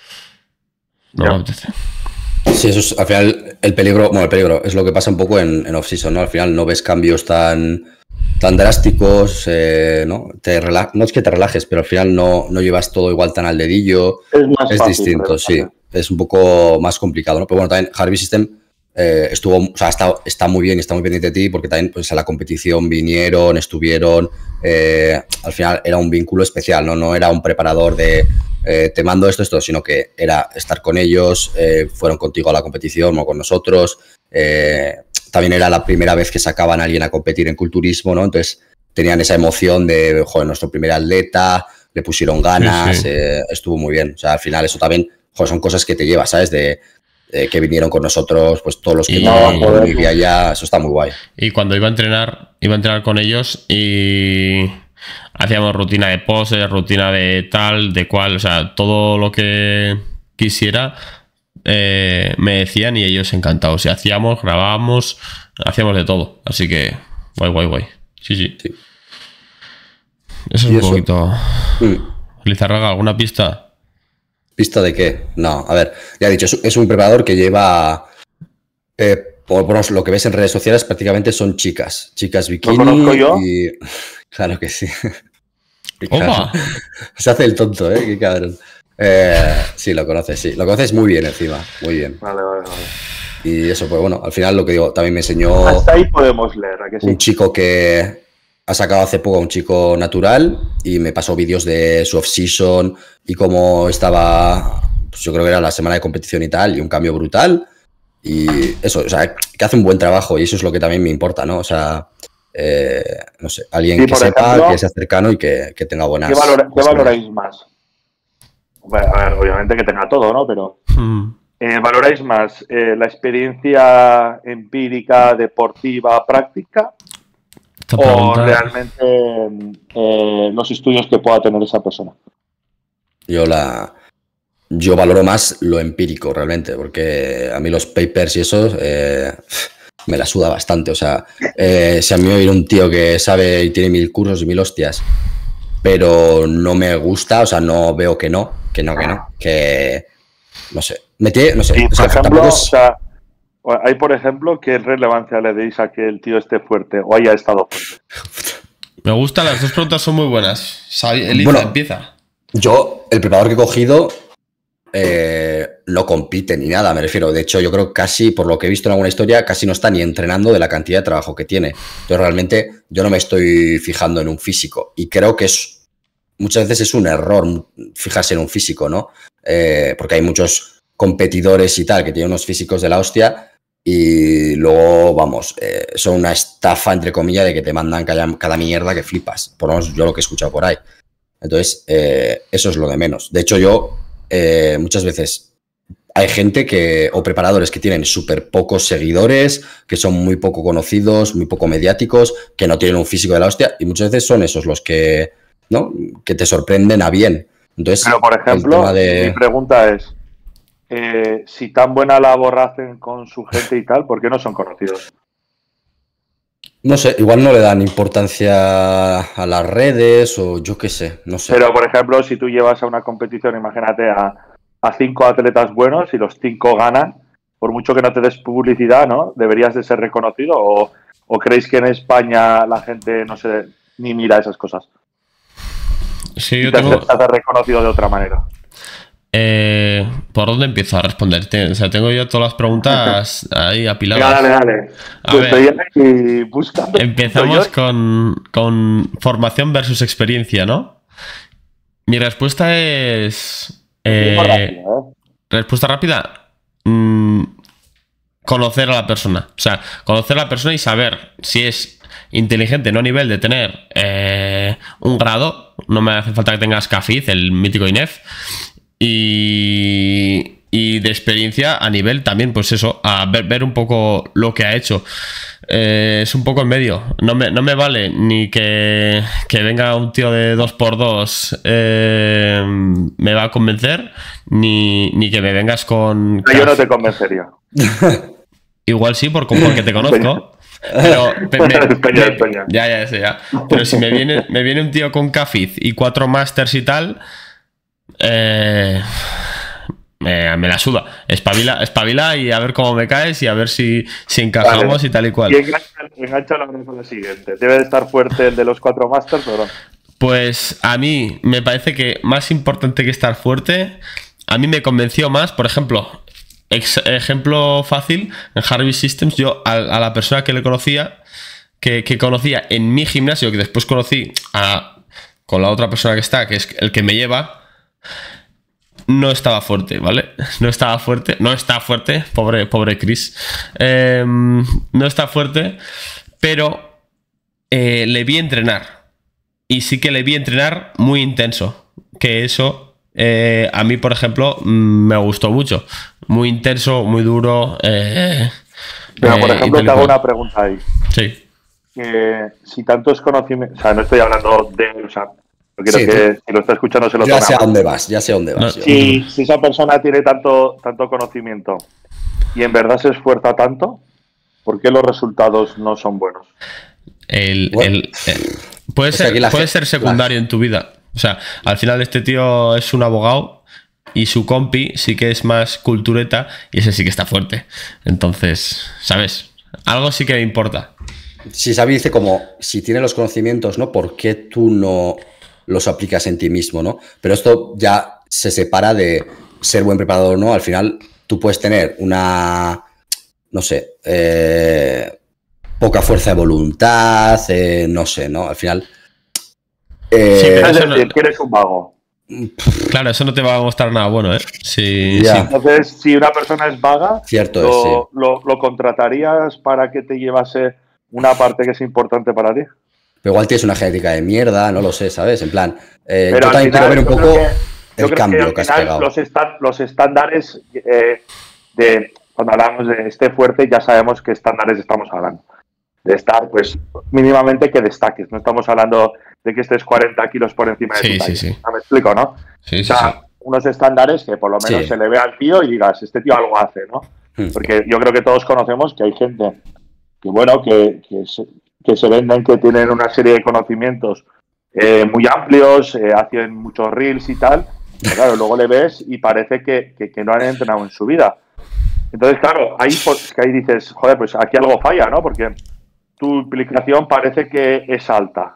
S1: No
S2: Ya.
S1: me apetece.
S3: Sí, eso es al final el peligro, bueno, el peligro es lo que pasa un poco en, en off-season, ¿no? Al final no ves cambios tan, tan drásticos, eh, ¿no? Te rela- no es que te relajes, pero al final no, no llevas todo igual tan al dedillo.
S2: Es más
S3: Es
S2: fácil,
S3: distinto, sí.
S2: relajarte.
S3: Es un poco más complicado, ¿no? Pero bueno, también Harvey System eh, estuvo, o sea, está, está muy bien y está muy pendiente de ti porque también pues, a la competición vinieron, estuvieron. Eh, al final era un vínculo especial, ¿no? No era un preparador de eh, te mando esto, esto, sino que era estar con ellos, eh, fueron contigo a la competición o con nosotros. Eh, también era la primera vez que sacaban a alguien a competir en culturismo, ¿no? Entonces tenían esa emoción de, joder, nuestro primer atleta, le pusieron ganas,
S1: Sí, sí.
S3: eh, estuvo muy bien. O sea, al final eso también, joder, son cosas que te llevas, ¿sabes? De eh, que vinieron con nosotros, pues todos los que
S1: Y-
S3: no,
S2: No,
S3: con
S2: joder,
S3: Miguel allá, eso está muy guay.
S1: Y cuando iba a entrenar, iba a entrenar con ellos y hacíamos rutina de poses, rutina de tal, de cual, o sea, todo lo que quisiera eh, me decían y ellos encantados. Y hacíamos, grabábamos, hacíamos de todo. Así que, guay, guay, guay. Sí, sí.
S3: Sí.
S1: Eso es
S3: Y
S1: un
S3: eso.
S1: poquito.
S3: Mm.
S1: Lizarraga, ¿alguna pista?
S3: ¿Pista de qué? No, a ver, ya he dicho, es, es un preparador que lleva, eh, por, por lo que ves en redes sociales, prácticamente son chicas, chicas bikini.
S2: conozco yo?
S3: Y... Claro que sí. Claro.
S1: ¡Opa!
S3: Se hace el tonto, ¿eh? Qué cabrón. Eh, sí, lo conoces, sí. Lo conoces muy bien encima, muy bien.
S2: Vale, vale, vale.
S3: Y eso, pues bueno, al final lo que digo, también me enseñó
S2: Hasta ahí podemos leer, ¿a que sí?
S3: un chico que ha sacado hace poco a un chico natural y me pasó vídeos de su off-season y cómo estaba, pues yo creo que era la semana de competición y tal, y un cambio brutal. Y eso, o sea, que hace un buen trabajo y eso es lo que también me importa, ¿no? O sea, eh, no sé, alguien
S2: Sí,
S3: que
S2: por
S3: sepa,
S2: ejemplo,
S3: que sea cercano y que, que tenga buenas...
S2: ¿Qué, valora- qué
S3: buenas
S2: valoráis más? Bueno, a ver, obviamente que tenga todo, ¿no? Pero
S1: Hmm.
S2: eh, ¿valoráis más eh, la experiencia empírica, deportiva, práctica? ¿O realmente eh, los estudios que pueda tener esa persona?
S3: Yo la... Yo valoro más lo empírico, realmente, porque a mí los papers y eso eh, me la suda bastante. O sea, eh, si a mí me viene un tío que sabe y tiene mil cursos y mil hostias, pero no me gusta, o sea, no veo que no, que no, que no, que no sé. Me tiene, no sé.
S2: Y,
S3: o sea,
S2: por ejemplo,
S3: es...
S2: o sea, hay, por ejemplo, ¿qué relevancia le deis a que el tío esté fuerte o haya estado fuerte?
S1: Me gustan, las dos preguntas son muy buenas. Elisa, bueno, empieza.
S3: Yo, el preparador que he cogido... Eh, no compite ni nada, me refiero. De hecho, yo creo que casi, por lo que he visto en alguna historia, casi no está ni entrenando de la cantidad de trabajo que tiene. Entonces, realmente, yo no me estoy fijando en un físico. Y creo que es muchas veces es un error fijarse en un físico, ¿no? Eh, porque hay muchos competidores y tal que tienen unos físicos de la hostia y luego, vamos, eh, son una estafa, entre comillas, de que te mandan cada, cada mierda que flipas. Por lo menos yo lo que he escuchado por ahí. Entonces, eh, eso es lo de menos. De hecho, yo... Eh, muchas veces hay gente que, o preparadores que tienen súper pocos seguidores, que son muy poco conocidos, muy poco mediáticos, que no tienen un físico de la hostia, y muchas veces son esos los que, ¿no? que te sorprenden a bien. Entonces,
S2: pero por ejemplo, de... mi pregunta es, eh, si tan buena labor hacen con su gente y tal, ¿por qué no son conocidos?
S3: No sé, igual no le dan importancia a las redes o yo qué sé, no sé.
S2: Pero, por ejemplo, si tú llevas a una competición, imagínate a, a cinco atletas buenos y los cinco ganan, por mucho que no te des publicidad, ¿no? ¿Deberías de ser reconocido? ¿O, o creéis que en España la gente no se ni mira esas cosas?
S1: Sí, yo
S2: y te
S1: tengo...
S2: has reconocido de otra manera.
S1: Eh, ¿Por dónde empiezo a responderte? O sea, tengo yo todas las preguntas ahí apiladas.
S2: Dale, dale.
S1: A ver,
S2: estoy buscando.
S1: empezamos con, con formación versus experiencia, ¿no? Mi respuesta es... Eh, rápida, ¿eh? Respuesta rápida. Mmm, conocer a la persona. O sea, conocer a la persona y saber si es inteligente, no a nivel de tener eh, un grado. No me hace falta que tengas CAFIZ, el mítico I N E F. Y, y de experiencia a nivel también, pues eso, a ver, ver un poco lo que ha hecho. Eh, es un poco en medio. No me, no me vale ni que, que venga un tío de dos por dos eh, me va a convencer, ni, ni que me vengas con...
S2: Yo no te convencería.
S1: Igual sí, por, porque te conozco. Pero me, me, España, me, España. Ya, ya, ya, ya. Pero si me viene, me viene un tío con CAFIZ y cuatro masters y tal... Eh, me, me la suda. Espabila, espabila y a ver cómo me caes y a ver si, si encajamos vale. Y tal y cual.
S2: Y engancha, engancha la con la siguiente. ¿Debe de estar fuerte el de los cuatro masters o no?
S1: Pues a mí me parece que más importante que estar fuerte, a mí me convenció más, por ejemplo, ex, ejemplo fácil, en Harvey Systems, yo a, a la persona que le conocía, que, que conocía en mi gimnasio, que después conocí a, con la otra persona que está, que es el que me lleva, no estaba fuerte, ¿vale? No estaba fuerte, no está fuerte, pobre, pobre Chris. Eh, no está fuerte, pero eh, le vi entrenar. Y sí que le vi entrenar muy intenso. Que eso, eh, a mí, por ejemplo, me gustó mucho. Muy intenso, muy duro. Eh,
S2: pero, por ejemplo, eh, te hago una pregunta ahí.
S1: Sí.
S2: Eh, si tanto es conocimiento... O sea, no estoy hablando de... O sea, quiero sí, que tú, si lo está escuchando se lo
S3: ya sé a dónde vas, ya sé a dónde vas.
S2: No, si, si esa persona tiene tanto, tanto conocimiento y en verdad se esfuerza tanto, ¿por qué los resultados no son buenos?
S1: El, bueno, el, el, puede ser, puede gente, ser secundario la... en tu vida. O sea, al final este tío es un abogado y su compi sí que es más cultureta y ese sí que está fuerte. Entonces, ¿sabes? Algo sí que me importa.
S3: Si Xavi dice como, si tiene los conocimientos, ¿no? ¿Por qué tú no los aplicas en ti mismo, ¿no? Pero esto ya se separa de ser buen preparador o no. Al final, tú puedes tener una, no sé, eh, poca fuerza de voluntad, eh, no sé, ¿no? Al final...
S2: Eh, sí, pero es decir, no... que eres un vago.
S1: Claro, eso no te va a mostrar nada bueno, ¿eh? Sí,
S2: sí. Entonces, si una persona es vaga,
S3: Cierto
S2: lo,
S3: es, sí.
S2: lo, ¿lo contratarías para que te llevase una parte que es importante para ti?
S3: Pero igual tienes una genética de mierda, no lo sé, ¿sabes? En plan, eh, yo también quiero ver un poco que, el cambio que, que has pegado.
S2: Los, esta, los estándares eh, de, cuando hablamos de esté fuerte, ya sabemos qué estándares estamos hablando. De estar, pues, mínimamente que destaques. No estamos hablando de que estés cuarenta kilos por encima de
S1: sí,
S2: tu talla.
S1: Sí, sí.
S2: ¿Me explico, no?
S1: Sí,
S2: o sea,
S1: sí, sí.
S2: unos estándares que por lo menos
S3: sí.
S2: se le ve al tío y digas, este tío algo hace, ¿no? Porque yo creo que todos conocemos que hay gente que, bueno, que, que, se, que se venden, que tienen una serie de conocimientos eh, muy amplios, eh, hacen muchos reels y tal, pero claro, luego le ves y parece que, que, que no han entrenado en su vida. Entonces, claro, ahí, pues, que ahí dices, joder, pues aquí algo falla, ¿no? Porque tu implicación parece que es alta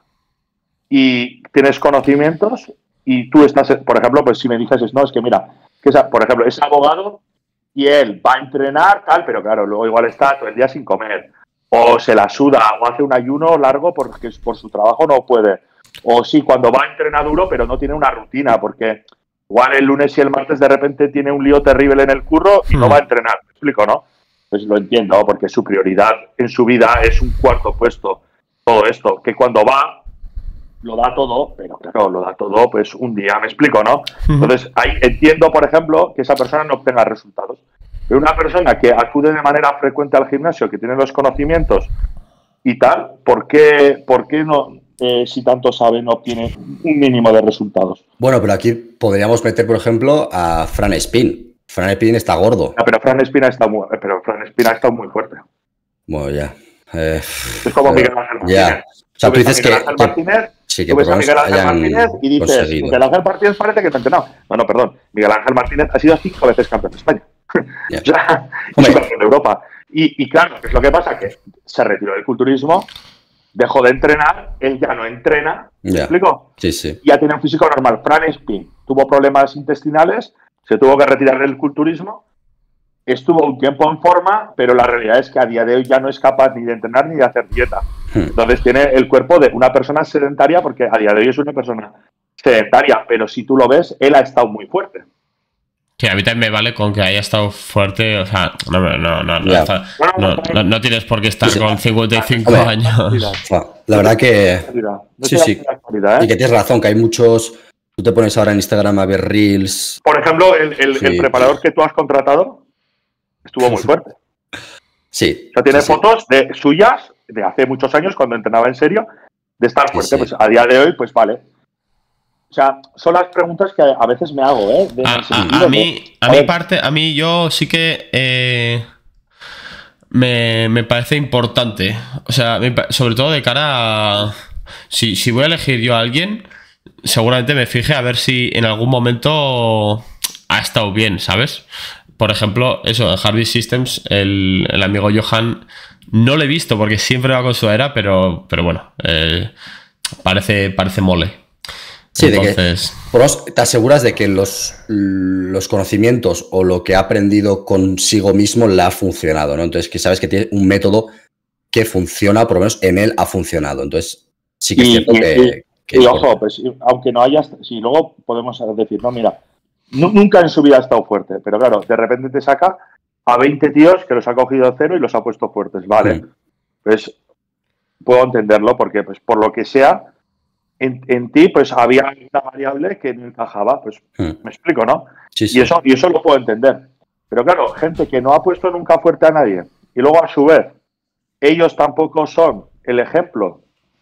S2: y tienes conocimientos y tú estás, por ejemplo, pues si me dices, no, es que mira, que es, por ejemplo, es abogado y él va a entrenar, tal, pero claro, luego igual está todo el día sin comer, o se la suda, o hace un ayuno largo porque por su trabajo no puede, o sí, cuando va a entrenar duro, pero no tiene una rutina, porque igual el lunes y el martes de repente tiene un lío terrible en el curro y no va a entrenar, ¿me explico, no? Pues lo entiendo, porque su prioridad en su vida es un cuarto puesto, todo esto, que cuando va lo da todo, pero claro, lo da todo pues un día, me explico, ¿no? Entonces, ahí entiendo, por ejemplo, que esa persona no obtenga resultados. Pero una persona que acude de manera frecuente al gimnasio, que tiene los conocimientos y tal, ¿por qué, por qué no, eh, si tanto sabe, no obtiene un mínimo de resultados?
S3: Bueno, pero aquí podríamos meter, por ejemplo, a Fran Espín. Fran Espín está gordo.
S2: Ah, pero Fran Espina está muy, pero Fran Espina está muy fuerte.
S3: Bueno, ya. Eh,
S2: es como Miguel Ángel Martínez.
S3: Ya. O sea, tú dices que,
S2: Miguel Ángel Martínez,
S3: sí, que
S2: tú ves a Miguel Ángel Martínez y dices,
S3: conseguido.
S2: Miguel Ángel Martínez parece que te ha entrenado. No, no, perdón. Miguel Ángel Martínez ha sido cinco veces campeón de España.
S3: Yeah.
S2: O sea, y campeón de Europa. Y, y claro, ¿qué es lo que pasa? Que se retiró del culturismo, dejó de entrenar, él ya no entrena, ¿me
S3: Yeah.
S2: explico?
S3: Sí, sí.
S2: Ya tiene un físico normal. Fran Espín tuvo problemas intestinales, se tuvo que retirar del culturismo, estuvo un tiempo en forma, pero la realidad es que a día de hoy ya no es capaz ni de entrenar ni de hacer dieta.
S3: Hmm.
S2: Entonces tiene el cuerpo de una persona sedentaria, porque a día de hoy es una persona sedentaria, pero si tú lo ves, él ha estado muy fuerte.
S1: Que a mí también me vale con que haya estado fuerte, o sea, no, no, no, no,
S3: Ya.
S1: está- no, no- no tienes por qué estar
S3: Sí.
S1: con cincuenta y cinco
S3: Hombre.
S1: años.
S3: La verdad que...
S2: No
S3: Sí,
S2: sé
S3: sí.
S2: la actualidad, ¿eh?
S3: Y que tienes razón, que hay muchos... Tú te pones ahora en Instagram a ver reels...
S2: Por ejemplo, el, el-
S3: Sí.
S2: el preparador que tú has contratado estuvo muy fuerte.
S3: Sí.
S2: O sea, tiene
S3: sí, sí.
S2: fotos de suyas de hace muchos años, cuando entrenaba en serio, de estar
S3: Sí,
S2: fuerte.
S3: sí.
S2: Pues a día de hoy, pues vale. O sea, son las preguntas que a veces me hago, ¿eh? De- en
S1: A,
S2: el
S1: a-
S2: sentido
S1: a mí,
S2: de-
S1: a
S2: a
S1: mi
S2: ver,
S1: parte, a mí yo sí que eh, me, me parece importante. O sea, me pa- sobre todo de cara a... Si, si voy a elegir yo a alguien, seguramente me fije a ver si en algún momento ha estado bien, ¿sabes? Por ejemplo, eso, en Harvey Systems, el, el amigo Johan, no lo he visto porque siempre va con su era, pero, pero bueno, eh, parece, parece mole.
S3: Sí,
S1: Entonces,
S3: de que por lo menos te aseguras de que los, los conocimientos o lo que ha aprendido consigo mismo le ha funcionado, ¿no? Entonces, que sabes que tiene un método que funciona, por lo menos en él ha funcionado. Entonces, sí que es
S2: y,
S3: cierto
S2: y-
S3: que...
S2: y-
S3: que
S2: y
S3: es
S2: ojo,
S3: bueno.
S2: pues aunque no hayas, si luego podemos decir, no, mira, nu- nunca en su vida ha estado fuerte, pero claro, de repente te saca a veinte tíos que los ha cogido cero y los ha puesto fuertes, ¿vale?
S3: Mm.
S2: Pues puedo entenderlo porque, pues por lo que sea, en, en ti pues había una variable que no encajaba, pues
S3: Mm.
S2: me explico, ¿no?
S3: Sí,
S2: Y
S3: sí.
S2: eso, y eso lo puedo entender. Pero claro, gente que no ha puesto nunca fuerte a nadie y luego a su vez ellos tampoco son el ejemplo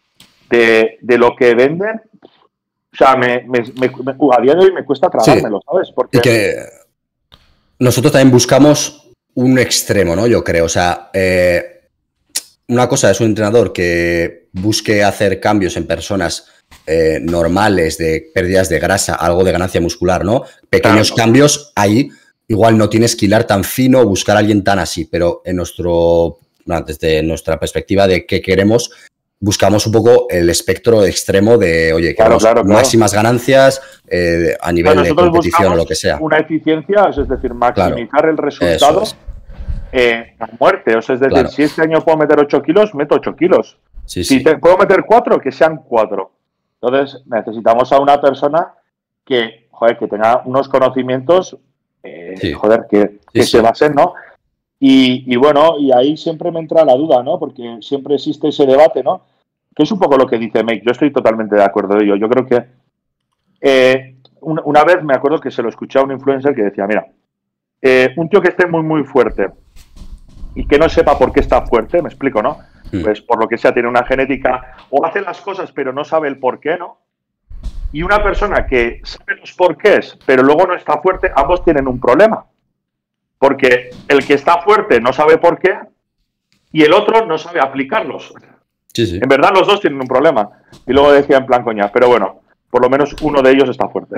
S2: de, de lo que venden, o sea, me, me- me- me- a día de hoy me cuesta tragármelo, ¿sabes? Porque
S3: Y que nosotros también buscamos un extremo, ¿no? Yo creo. O sea, eh, una cosa es un entrenador que busque hacer cambios en personas eh, normales, de pérdidas de grasa, algo de ganancia muscular, ¿no? Pequeños
S2: Claro.
S3: cambios, ahí igual no tienes que hilar tan fino, buscar a alguien tan así, pero en nuestro, bueno, desde nuestra perspectiva de qué queremos, buscamos un poco el espectro extremo de, oye,
S2: Claro,
S3: queremos
S2: claro, claro.
S3: máximas ganancias eh, a nivel
S2: Claro,
S3: de
S2: nosotros
S3: competición o
S2: buscamos
S3: lo que sea.
S2: una eficiencia, es decir, maximizar el resultado
S3: Eso es.
S2: eh, a muerte. O sea, es decir,
S3: Claro.
S2: si este año puedo meter ocho kilos, meto ocho kilos.
S3: Sí,
S2: Si
S3: sí.
S2: te- puedo meter cuatro, que sean cuatro. Entonces, necesitamos a una persona que, joder, que tenga unos conocimientos, eh,
S3: Sí.
S2: joder, que, que
S3: Sí,
S2: se
S3: sí.
S2: basen, ¿no? Y, y bueno, y ahí siempre me entra la duda, ¿no? Porque siempre existe ese debate, ¿no? Que es un poco lo que dice Make. Yo estoy totalmente de acuerdo de ello. Yo creo que eh, una, una vez me acuerdo que se lo escuché a un influencer que decía, mira, Eh, un tío que esté muy, muy fuerte y que no sepa por qué está fuerte, me explico, ¿no? Mm. Pues por lo que sea, tiene una genética o hace las cosas pero no sabe el por qué, ¿no? Y una persona que sabe los porqués pero luego no está fuerte, ambos tienen un problema. Porque el que está fuerte no sabe por qué y el otro no sabe aplicarlos.
S3: Sí, sí.
S2: En verdad los dos tienen un problema. Y luego decía en plan coña, pero bueno, por lo menos uno de ellos está fuerte.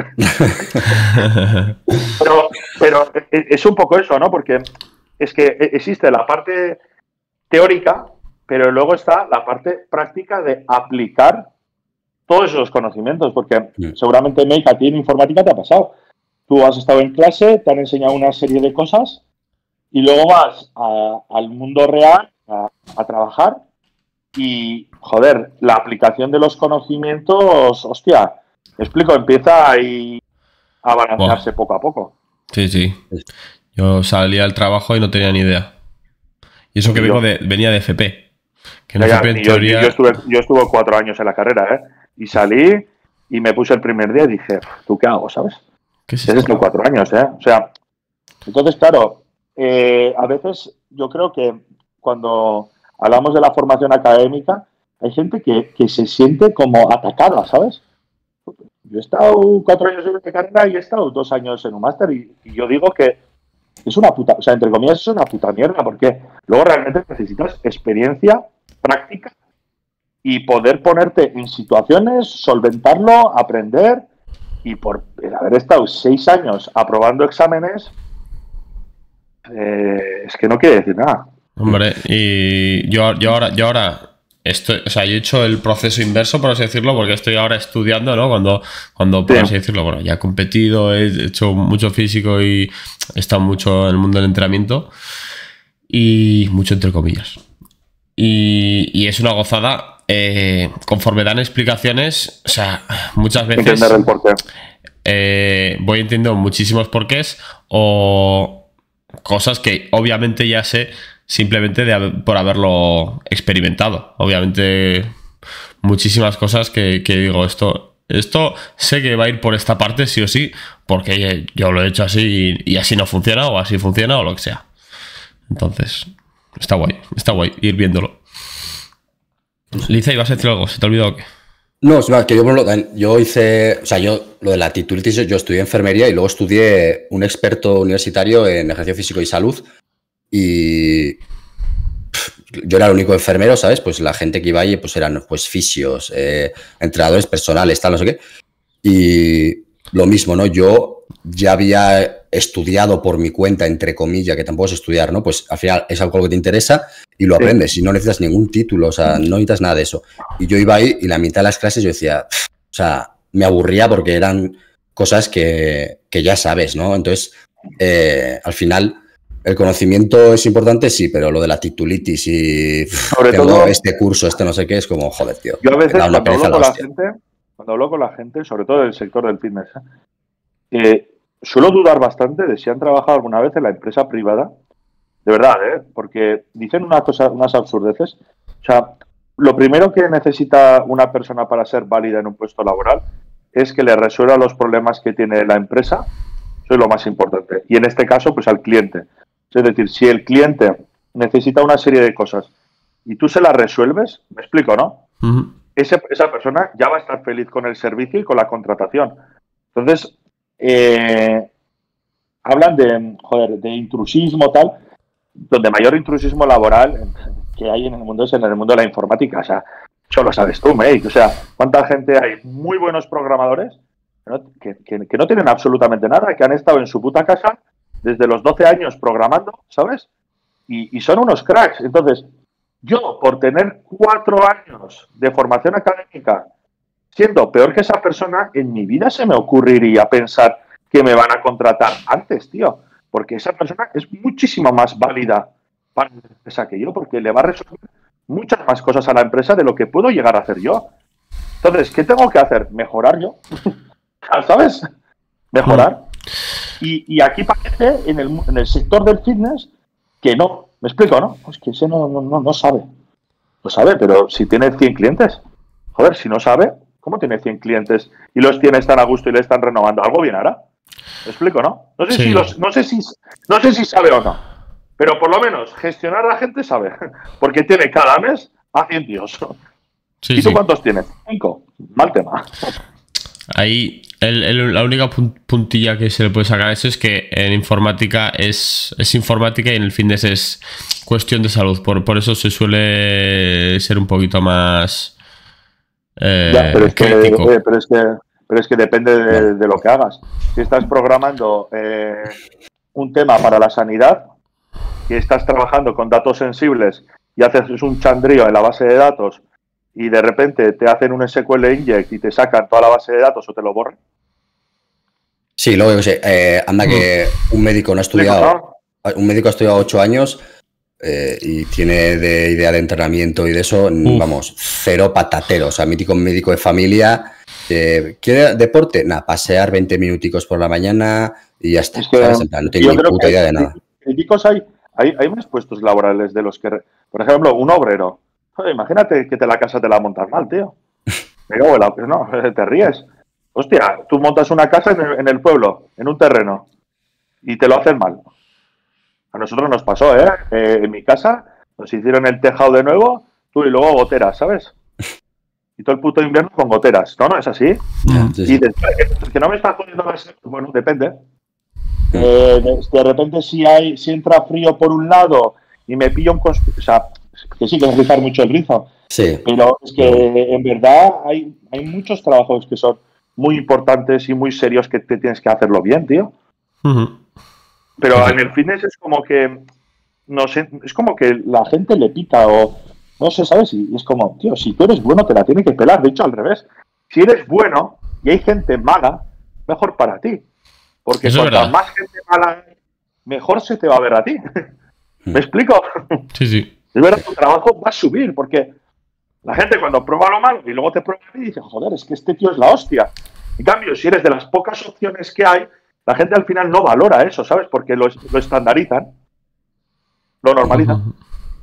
S2: pero, pero es un poco eso, ¿no? Porque es que existe la parte teórica, pero luego está la parte práctica de aplicar todos esos conocimientos, porque mm. seguramente, Mike, a ti en informática te ha pasado. Tú has estado en clase, te han enseñado una serie de cosas y luego vas a, al mundo real a, a trabajar y, joder, la aplicación de los conocimientos, hostia, me explico, empieza ahí a balancearse wow. poco a poco.
S1: Sí, sí. Yo salía al trabajo y no tenía ni idea. Y eso que vengo de, venía de F P. Que en
S2: ya,
S1: F P, en
S2: yo,
S1: teoría...
S2: yo, estuve, yo estuve cuatro años en la carrera, ¿eh? Y salí y me puse el primer día y dije, ¿tú qué hago, sabes?
S1: ¿Qué es
S2: esto? Esto cuatro años, ¿eh? O sea, entonces, claro, eh, a veces yo creo que cuando hablamos de la formación académica, hay gente que, que se siente como atacada, ¿sabes? Yo he estado cuatro años en esta carrera y he estado dos años en un máster y, y yo digo que es una puta, o sea, entre comillas, es una puta mierda, porque luego realmente necesitas experiencia, práctica y poder ponerte en situaciones, solventarlo, aprender y por haber estado seis años aprobando exámenes, eh, es que no quiere decir nada.
S1: Hombre, y yo, yo ahora, yo ahora estoy, o sea, yo he hecho el proceso inverso, por así decirlo, porque estoy ahora estudiando, ¿no? Cuando, cuando por sí. así decirlo, bueno, ya he competido, he hecho mucho físico y he estado mucho en el mundo del entrenamiento y mucho entre comillas. Y, y es una gozada. Eh, conforme dan explicaciones, o sea, muchas veces
S2: entender el porqué.
S1: Eh, voy entendiendo muchísimos porqués o cosas que obviamente ya sé simplemente de, por haberlo experimentado. Obviamente muchísimas cosas que, que digo, esto, esto sé que va a ir por esta parte sí o sí, porque yo lo he hecho así y, y así no funciona o así funciona o lo que sea. Entonces, está guay, está guay ir viéndolo. Liza, ¿ibas a decir algo? ¿Se te ha olvidado qué?
S3: No, es más, que yo, yo hice, o sea, yo lo de la titulitis, yo estudié enfermería y luego estudié un experto universitario en ejercicio físico y salud y yo era el único enfermero, ¿sabes? Pues la gente que iba allí pues eran pues fisios, eh, entrenadores personales, tal, no sé qué. Y lo mismo, ¿no? Yo ya había estudiado por mi cuenta, entre comillas, que tampoco es estudiar, ¿no? Pues al final es algo que te interesa y lo aprendes sí. y no necesitas ningún título, o sea, no necesitas nada de eso. Y yo iba ahí y la mitad de las clases yo decía, o sea, me aburría porque eran cosas que, que ya sabes, ¿no? Entonces, eh, al final, el conocimiento es importante, sí, pero lo de la titulitis y
S2: sobre
S3: tengo
S2: todo
S3: este curso, este no sé qué, es como, joder, tío.
S2: Yo a veces cuando hablo con la, la gente, cuando hablo con la gente, sobre todo del sector del fitness, ¿eh? Eh, suelo dudar bastante de si han trabajado alguna vez en la empresa privada. De verdad, ¿eh? Porque dicen una cosa, unas absurdeces. O sea, lo primero que necesita una persona para ser válida en un puesto laboral es que le resuelva los problemas que tiene la empresa. Eso es lo más importante. Y en este caso, pues al cliente. Es decir, si el cliente necesita una serie de cosas y tú se las resuelves, me explico, ¿no? Uh-huh. Ese, esa persona ya va a estar feliz con el servicio y con la contratación. Entonces, eh, hablan de, joder, de intrusismo, tal, donde mayor intrusismo laboral que hay en el mundo es en el mundo de la informática. O sea, eso lo sabes tú, mate. O sea, ¿cuánta gente hay? Muy buenos programadores ¿no? que, que, que no tienen absolutamente nada, que han estado en su puta casa desde los doce años programando, ¿sabes? Y, y son unos cracks. Entonces, yo, por tener cuatro años de formación académica, siendo peor que esa persona, en mi vida se me ocurriría pensar que me van a contratar antes, tío. Porque esa persona es muchísimo más válida para la empresa que yo, porque le va a resolver muchas más cosas a la empresa de lo que puedo llegar a hacer yo. Entonces, ¿qué tengo que hacer? Mejorar yo. ¿Sabes? Mejorar. Y, y aquí parece, en el, en el sector del fitness, que no. ¿Me explico, no? Pues que ese no, no, no sabe. Lo sabe, pero si tiene cien clientes. Joder, si no sabe, ¿cómo tiene cien clientes y los tiene tan a gusto y le están renovando? ¿Algo bien hará? ¿Me explico, no? No sé,
S1: Sí.
S2: si, los, no, sé si, no sé si sabe o no, pero por lo menos gestionar a la gente sabe, porque tiene cada mes a cien tíos.
S1: Sí,
S2: ¿Y tú
S1: sí.
S2: cuántos tienes? Cinco. Mal tema.
S1: Ahí el, el- la única pun- puntilla que se le puede sacar a eso es que en informática es, es informática y en el fitness es cuestión de salud. Por, por eso se suele ser un poquito más eh,
S2: Ya, pero es que,
S1: crítico.
S2: eh, pero es que, pero es que depende de, de lo que hagas. Si estás programando eh, un tema para la sanidad, que estás trabajando con datos sensibles y haces un chandrío en la base de datos y de repente te hacen un S Q L inject y te sacan toda la base de datos o te lo borran.
S3: Sí, luego yo sé, eh, anda que un médico no ha estudiado, un médico ha estudiado ocho años eh, y tiene de idea de entrenamiento y de eso,
S1: Uf.
S3: vamos, cero patatero. O sea, mítico médico de familia. Eh, ¿Quiere deporte? Nada, pasear veinte minuticos por la mañana y ya está.
S2: Es que,
S3: ¿sabes? En plan, no tiene
S2: yo
S3: ni
S2: creo
S3: puta
S2: que
S3: idea de nada.
S2: críticos hay, hay, hay más puestos laborales de los que, por ejemplo, un obrero. Joder, imagínate que te la casa te la montas mal, tío. Me cago en la, no, te ríes. Hostia, tú montas una casa en el, en el pueblo, en un terreno, y te lo hacen mal. A nosotros nos pasó, ¿eh? Eh, en mi casa nos hicieron el tejado de nuevo, tú y luego goteras, ¿sabes? Y todo el puto invierno con goteras. No, no, es así.
S3: Ya, sí,
S2: Y
S3: sí.
S2: dices, "Es que no me estás poniendo más". Bueno, depende. Eh, de, de repente si hay, si entra frío por un lado y me pillo un consp- o sea, que sí que es rizar mucho el rizo,
S3: Sí.
S2: pero es que en verdad hay, hay muchos trabajos que son muy importantes y muy serios que te tienes que hacerlo bien, tío.
S1: Ujú.
S2: Pero
S1: Sí, sí.
S2: en el fitness es como que no sé, es como que la gente le pica o no sé, ¿sabes? Y es como, tío, si tú eres bueno te la tiene que pelar. De hecho, al revés. Si eres bueno y hay gente mala, mejor para ti. Porque
S1: Eso es
S2: cuanta
S1: verdad.
S2: más gente mala hay, mejor se te va a ver a ti. ¿Me explico?
S1: Sí, sí.
S2: Es verdad, tu trabajo va a subir porque la gente cuando prueba lo malo y luego te prueba a ti dice, joder, es que este tío es la hostia. En cambio, si eres de las pocas opciones que hay, la gente al final no valora eso, ¿sabes? Porque lo, lo estandarizan, lo normalizan.
S1: Ujú.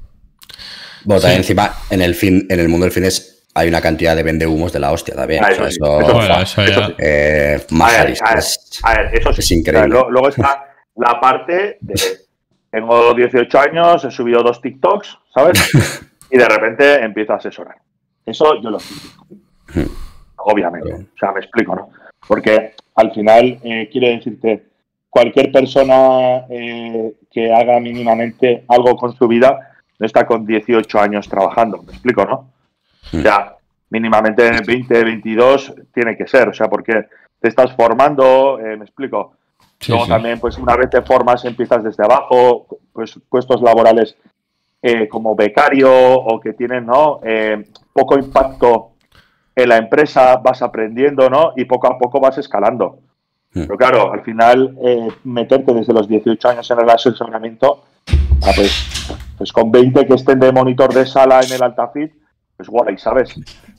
S3: Bueno, también
S1: Sí.
S3: encima, en el, fin, en el mundo del fitness hay una cantidad de vendehumos de la hostia también.
S2: Ah,
S3: O sea,
S2: eso sí,
S3: eso,
S2: eso sí.
S1: Bueno, eso
S2: Eso
S1: ya.
S2: sí.
S3: eh,
S2: A ver,
S3: Majaris,
S2: a ver,
S3: es,
S2: a ver, eso sí.
S3: es increíble.
S2: O sea, lo- luego está la parte de tengo dieciocho años, he subido dos TikToks, ¿sabes? Y de repente empiezo a asesorar. Eso yo lo critico. Obviamente. O sea, me explico, ¿no? Porque al final eh, quiere decirte, cualquier persona eh, que haga mínimamente algo con su vida no está con dieciocho años trabajando. Me explico, ¿no? O sea, mínimamente veinte, veintidós tiene que ser. O sea, porque te estás formando, eh, me explico.
S1: Sí,
S2: Luego
S1: sí.
S2: también, pues una vez te formas, empiezas desde abajo, pues puestos laborales eh, como becario o que tienen, ¿no? Eh, poco impacto en la empresa, vas aprendiendo, ¿no? Y poco a poco vas escalando. Pero claro, al final, eh, meterte desde los dieciocho años en el asesoramiento, ah, pues, pues con veinte que estén de monitor de sala en el Altafit, pues guay, ¿sabes?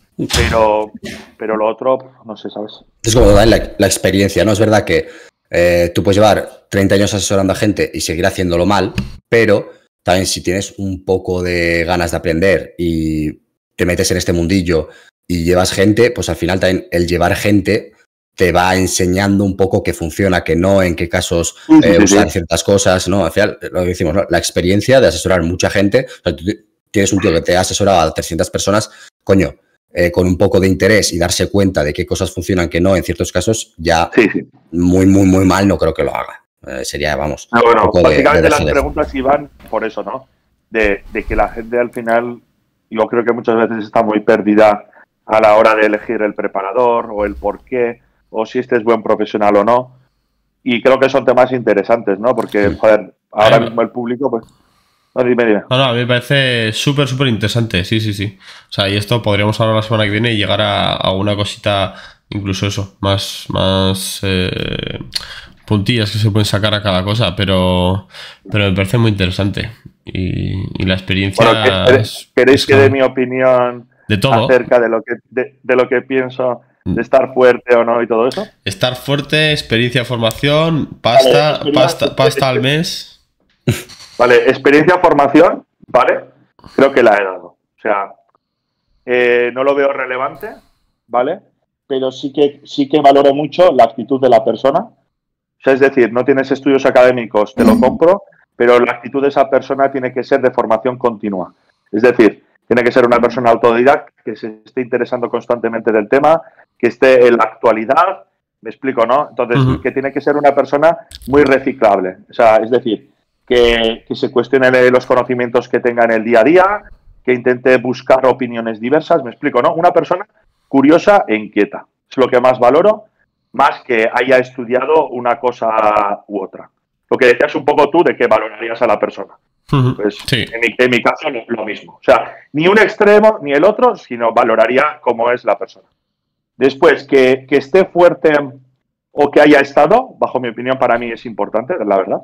S2: Pero, pero lo otro, no sé, ¿sabes?
S3: Es como la, la experiencia, ¿no? Es verdad que eh, tú puedes llevar treinta años asesorando a gente y seguir haciéndolo mal, pero también si tienes un poco de ganas de aprender y te metes en este mundillo y llevas gente, pues al final también el llevar gente te va enseñando un poco qué funciona, qué no, en qué casos
S2: Sí, sí,
S3: eh,
S2: sí,
S3: usar
S2: sí.
S3: ciertas cosas, ¿no? Al final, lo que decimos, ¿no? La experiencia de asesorar mucha gente. O sea, tú tienes un tío que te ha asesorado a trescientas personas, coño, eh, con un poco de interés y darse cuenta de qué cosas funcionan, qué no, en ciertos casos, ya
S2: Sí, sí.
S3: muy, muy, muy mal no creo que lo haga. Eh, sería, vamos,
S2: Ah, bueno,
S3: un poco de,
S2: básicamente
S3: de
S2: las
S3: dejadez.
S2: preguntas iban por eso, ¿no? De, de que la gente al final, yo creo que muchas veces está muy perdida a la hora de elegir el preparador o el por qué, o si este es buen profesional o no. Y creo que son temas interesantes, ¿no? Porque,
S3: Sí.
S2: joder, ahora
S1: Ahí va.
S2: mismo el público, pues... No, dime, dime.
S1: No, no, a mí me parece súper, súper interesante, sí, sí, sí. O sea, y esto podríamos hablar la semana que viene y llegar a, a una cosita, incluso eso, más, más eh, puntillas que se pueden sacar a cada cosa, pero, pero me parece muy interesante. Y, y la experiencia
S2: Bueno, ¿qué-
S1: es,
S2: ¿queréis
S1: es
S2: que dé
S1: como-
S2: mi opinión
S1: de todo.
S2: acerca de lo que de, de lo que pienso de estar fuerte o no y todo eso?
S1: Estar fuerte, experiencia, formación, pasta,
S2: Vale, experiencia-
S1: pasta, pasta al mes.
S2: Vale, experiencia, formación, ¿vale? Creo que la he dado. O sea, eh, no lo veo relevante, ¿vale? Pero sí que, sí que valoro mucho la actitud de la persona O sea, es decir, no tienes estudios académicos, te lo compro, pero la actitud de esa persona tiene que ser de formación continua. Es decir, tiene que ser una persona autodidacta, que se esté interesando constantemente del tema, que esté en la actualidad, me explico, ¿no? Entonces, uh-huh. que tiene que ser una persona muy reciclable. O sea, es decir, que, que se cuestione los conocimientos que tenga en el día a día, que intente buscar opiniones diversas, me explico, ¿no? Una persona curiosa e inquieta. Es lo que más valoro, más que haya estudiado una cosa u otra. Lo que decías un poco tú de que valorarías a la persona. Uh-huh. Pues sí. en, mi, en mi caso lo, lo mismo. O sea, ni un extremo ni el otro, sino valoraría cómo es la persona. Después, que, que esté fuerte o que haya estado, bajo mi opinión, para mí es importante, la verdad.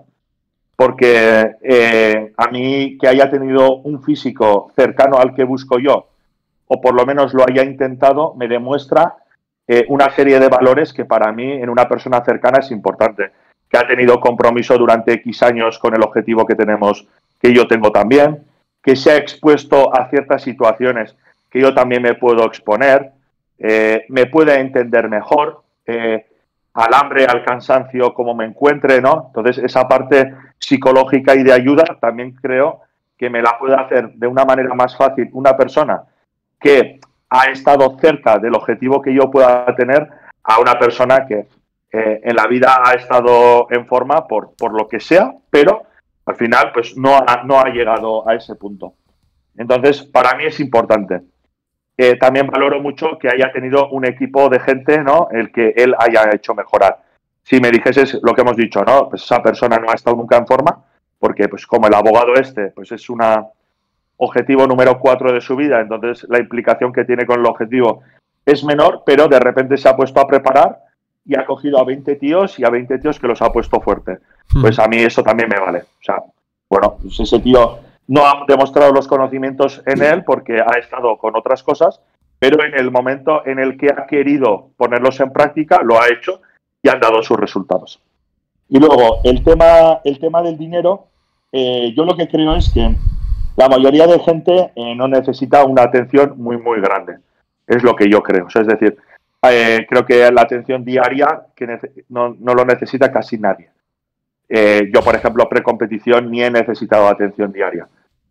S2: Porque eh, a mí que haya tenido un físico cercano al que busco yo, o por lo menos lo haya intentado, me demuestra eh, una serie de valores que para mí en una persona cercana es importante. Que ha tenido compromiso durante X años con el objetivo que tenemos, que yo tengo también, que se ha expuesto a ciertas situaciones que yo también me puedo exponer, eh, me puede entender mejor, eh, al hambre, al cansancio, como me encuentre, ¿no? Entonces, esa parte psicológica y de ayuda también creo que me la puede hacer de una manera más fácil una persona que ha estado cerca del objetivo que yo pueda tener a una persona que eh, en la vida ha estado en forma por, por lo que sea, pero al final pues no ha, no ha llegado a ese punto. Entonces, para mí es importante. Eh, también valoro mucho que haya tenido un equipo de gente, ¿no?, el que él haya hecho mejorar. Si me dijeses lo que hemos dicho, ¿no?, pues esa persona no ha estado nunca en forma, porque pues como el abogado este, pues es un objetivo número cuatro de su vida, entonces la implicación que tiene con el objetivo es menor, pero de repente se ha puesto a preparar y ha cogido a veinte tíos y a veinte tíos que los ha puesto fuerte. Pues a mí eso también me vale. O sea, bueno, pues ese tío no ha demostrado los conocimientos en él porque ha estado con otras cosas, pero en el momento en el que ha querido ponerlos en práctica, lo ha hecho y han dado sus resultados. Y luego, el tema, el tema del dinero, eh, yo lo que creo es que la mayoría de gente eh, no necesita una atención muy, muy grande. Es lo que yo creo. O sea, es decir, eh, creo que la atención diaria que no, no lo necesita casi nadie. Eh, yo, por ejemplo, precompetición ni he necesitado atención diaria.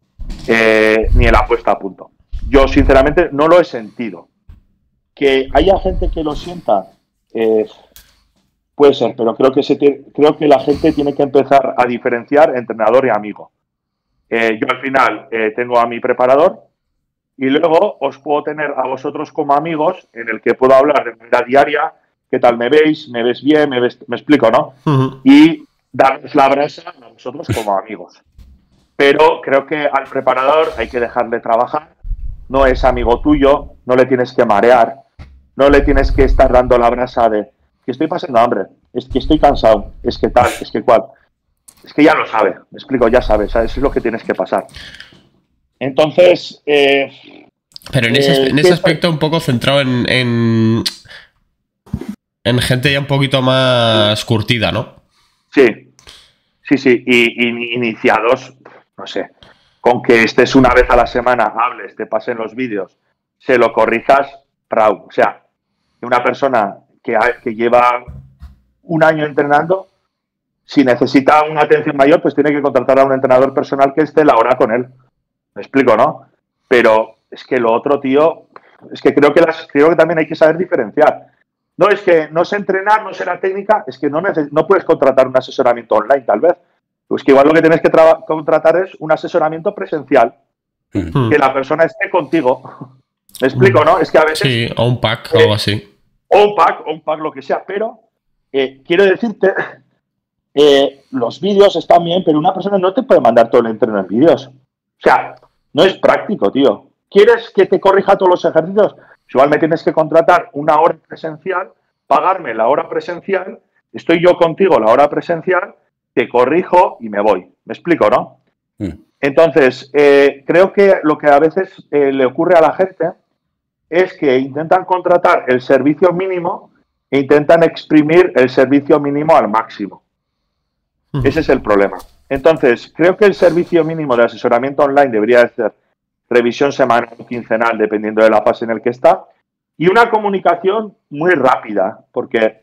S2: Eh, ni el apuesta a punto. Yo, sinceramente, no lo he sentido. Que haya gente que lo sienta, eh, puede ser, pero creo que, se te, creo que la gente tiene que empezar a diferenciar entrenador y amigo. Eh, yo, al final, eh, tengo a mi preparador y luego os puedo tener a vosotros como amigos en el que puedo hablar de manera diaria, qué tal me veis, me ves bien, me, ves, me explico, ¿no? Uh-huh. Y daros la brasa a vosotros como amigos. Pero creo que al preparador hay que dejarle trabajar, no es amigo tuyo, no le tienes que marear, no le tienes que estar dando la brasa de que estoy pasando hambre, es que estoy cansado, es que tal, es que cual. Es que ya lo sabe, me explico, ya sabes, ¿sabes? Eso es lo que tienes que pasar. Entonces... Eh,
S1: Pero en ese, eh, en ese aspecto un poco centrado en, en, en gente ya un poquito más curtida, ¿no?
S2: Sí, sí, sí, y, y iniciados... no sé, con que estés una vez a la semana, hables, te pasen los vídeos, se lo corrijas, prau. O sea, una persona que, ha, que lleva un año entrenando, si necesita una atención mayor, pues tiene que contratar a un entrenador personal que esté la hora con él. Me explico, ¿no? Pero es que lo otro, tío, es que creo que, las, creo que también hay que saber diferenciar. No es que no sé entrenar, no sé la técnica, es que no, neces- no puedes contratar un asesoramiento online, tal vez. Pues que igual lo que tienes que contratar es un asesoramiento presencial. Mm. Que la persona esté contigo. ¿Me explico, no? Es que a veces...
S1: Sí, o un pack o eh, algo así.
S2: O un pack, o un pack, lo que sea. Pero eh, quiero decirte, eh, los vídeos están bien, pero una persona no te puede mandar todo el entreno en vídeos. O sea, no es práctico, tío. ¿Quieres que te corrija todos los ejercicios? Pues igual me tienes que contratar una hora presencial, pagarme la hora presencial, estoy yo contigo la hora presencial, te corrijo y me voy. ¿Me explico, no? Mm. Entonces, eh, creo que lo que a veces eh, le ocurre a la gente es que intentan contratar el servicio mínimo e intentan exprimir el servicio mínimo al máximo. Mm. Ese es el problema. Entonces, creo que el servicio mínimo de asesoramiento online debería ser revisión semanal o quincenal, dependiendo de la fase en el que está, y una comunicación muy rápida, porque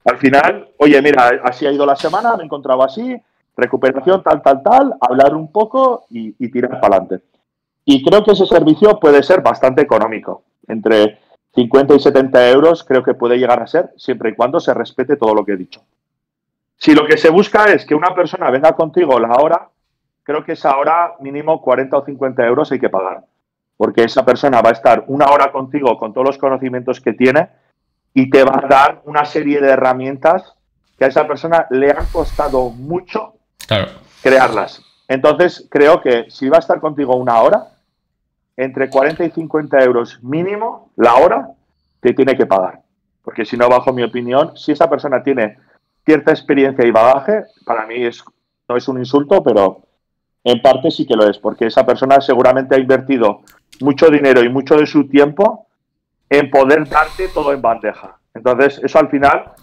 S2: Al final, oye, mira, así ha ido la semana, me he encontrado así, recuperación, tal, tal, tal, hablar un poco y, y tirar para adelante. Y creo que ese servicio puede ser bastante económico. Entre cincuenta y setenta euros creo que puede llegar a ser, siempre y cuando se respete todo lo que he dicho. Si lo que se busca es que una persona venga contigo la hora, creo que esa hora mínimo cuarenta o cincuenta euros hay que pagar. Porque esa persona va a estar una hora contigo con todos los conocimientos que tiene y te va a dar una serie de herramientas que a esa persona le han costado mucho
S1: claro.
S2: crearlas. Entonces, creo que si va a estar contigo una hora, entre cuarenta y cincuenta euros mínimo la hora te tiene que pagar. Porque si no, bajo mi opinión, si esa persona tiene cierta experiencia y bagaje, para mí es, no es un insulto, pero en parte sí que lo es, porque esa persona seguramente ha invertido mucho dinero y mucho de su tiempo en poder darte todo en bandeja. Entonces, eso al final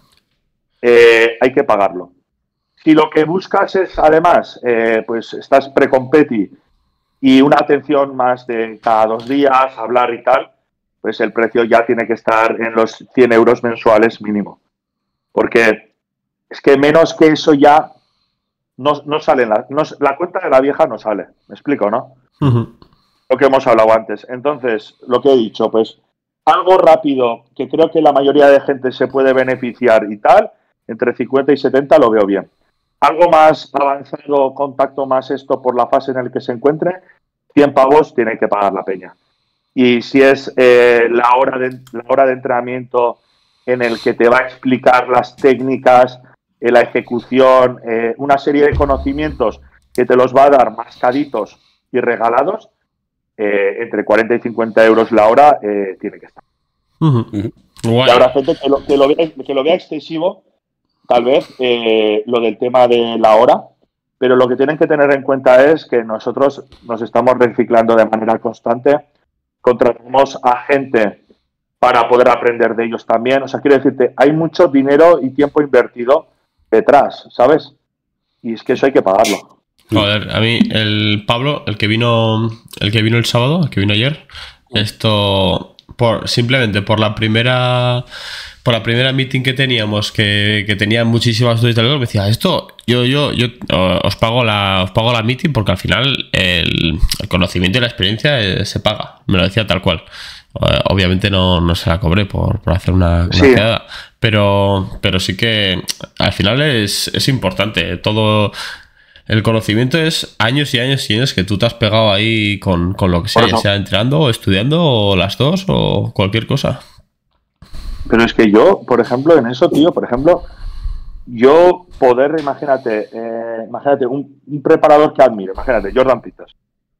S2: eh, hay que pagarlo. Si lo que buscas es, además, eh, pues estás pre-competi y una atención más de cada dos días, hablar y tal, pues el precio ya tiene que estar en los cien euros mensuales mínimo. Porque es que menos que eso ya no, no sale, la, no, la cuenta de la vieja no sale. ¿Me explico, no?
S1: Uh-huh.
S2: Lo que hemos hablado antes. Entonces, lo que he dicho, pues algo rápido, que creo que la mayoría de gente se puede beneficiar y tal, entre cincuenta y setenta lo veo bien. Algo más avanzado, contacto más esto por la fase en la que se encuentre, cien pavos tiene que pagar la peña. Y si es eh, la, hora de, la hora de entrenamiento en el que te va a explicar las técnicas, eh, la ejecución, eh, una serie de conocimientos que te los va a dar mascaditos y regalados, eh, entre cuarenta y cincuenta euros la hora eh, tiene que estar.
S1: Uh-huh. Uh-huh.
S2: Y habrá gente que lo, que lo, vea, que lo vea excesivo, tal vez, eh, lo del tema de la hora, pero lo que tienen que tener en cuenta es que nosotros nos estamos reciclando de manera constante, contratamos a gente para poder aprender de ellos también. O sea, quiero decirte, hay mucho dinero y tiempo invertido detrás, ¿sabes? Y es que eso hay que pagarlo.
S1: Joder, a mí el Pablo, el que vino el que vino el sábado, el que vino ayer, esto por simplemente por la primera por la primera meeting que teníamos, que, que tenía muchísimas dudas y tal, me decía, esto yo yo yo os pago la os pago la meeting porque al final el, el conocimiento y la experiencia eh, se paga. Me lo decía tal cual. Obviamente no, no se la cobré por, por hacer una, una
S2: sí.
S1: quedada, pero, pero sí que al final es, es importante. Todo el conocimiento es años y años y años que tú te has pegado ahí con, con lo que sea, ya sea entrenando o estudiando o las dos o cualquier cosa.
S2: Pero es que yo, por ejemplo, en eso, tío, por ejemplo, yo poder, imagínate, eh, imagínate un, un preparador que admiro, imagínate, Jordan Peters.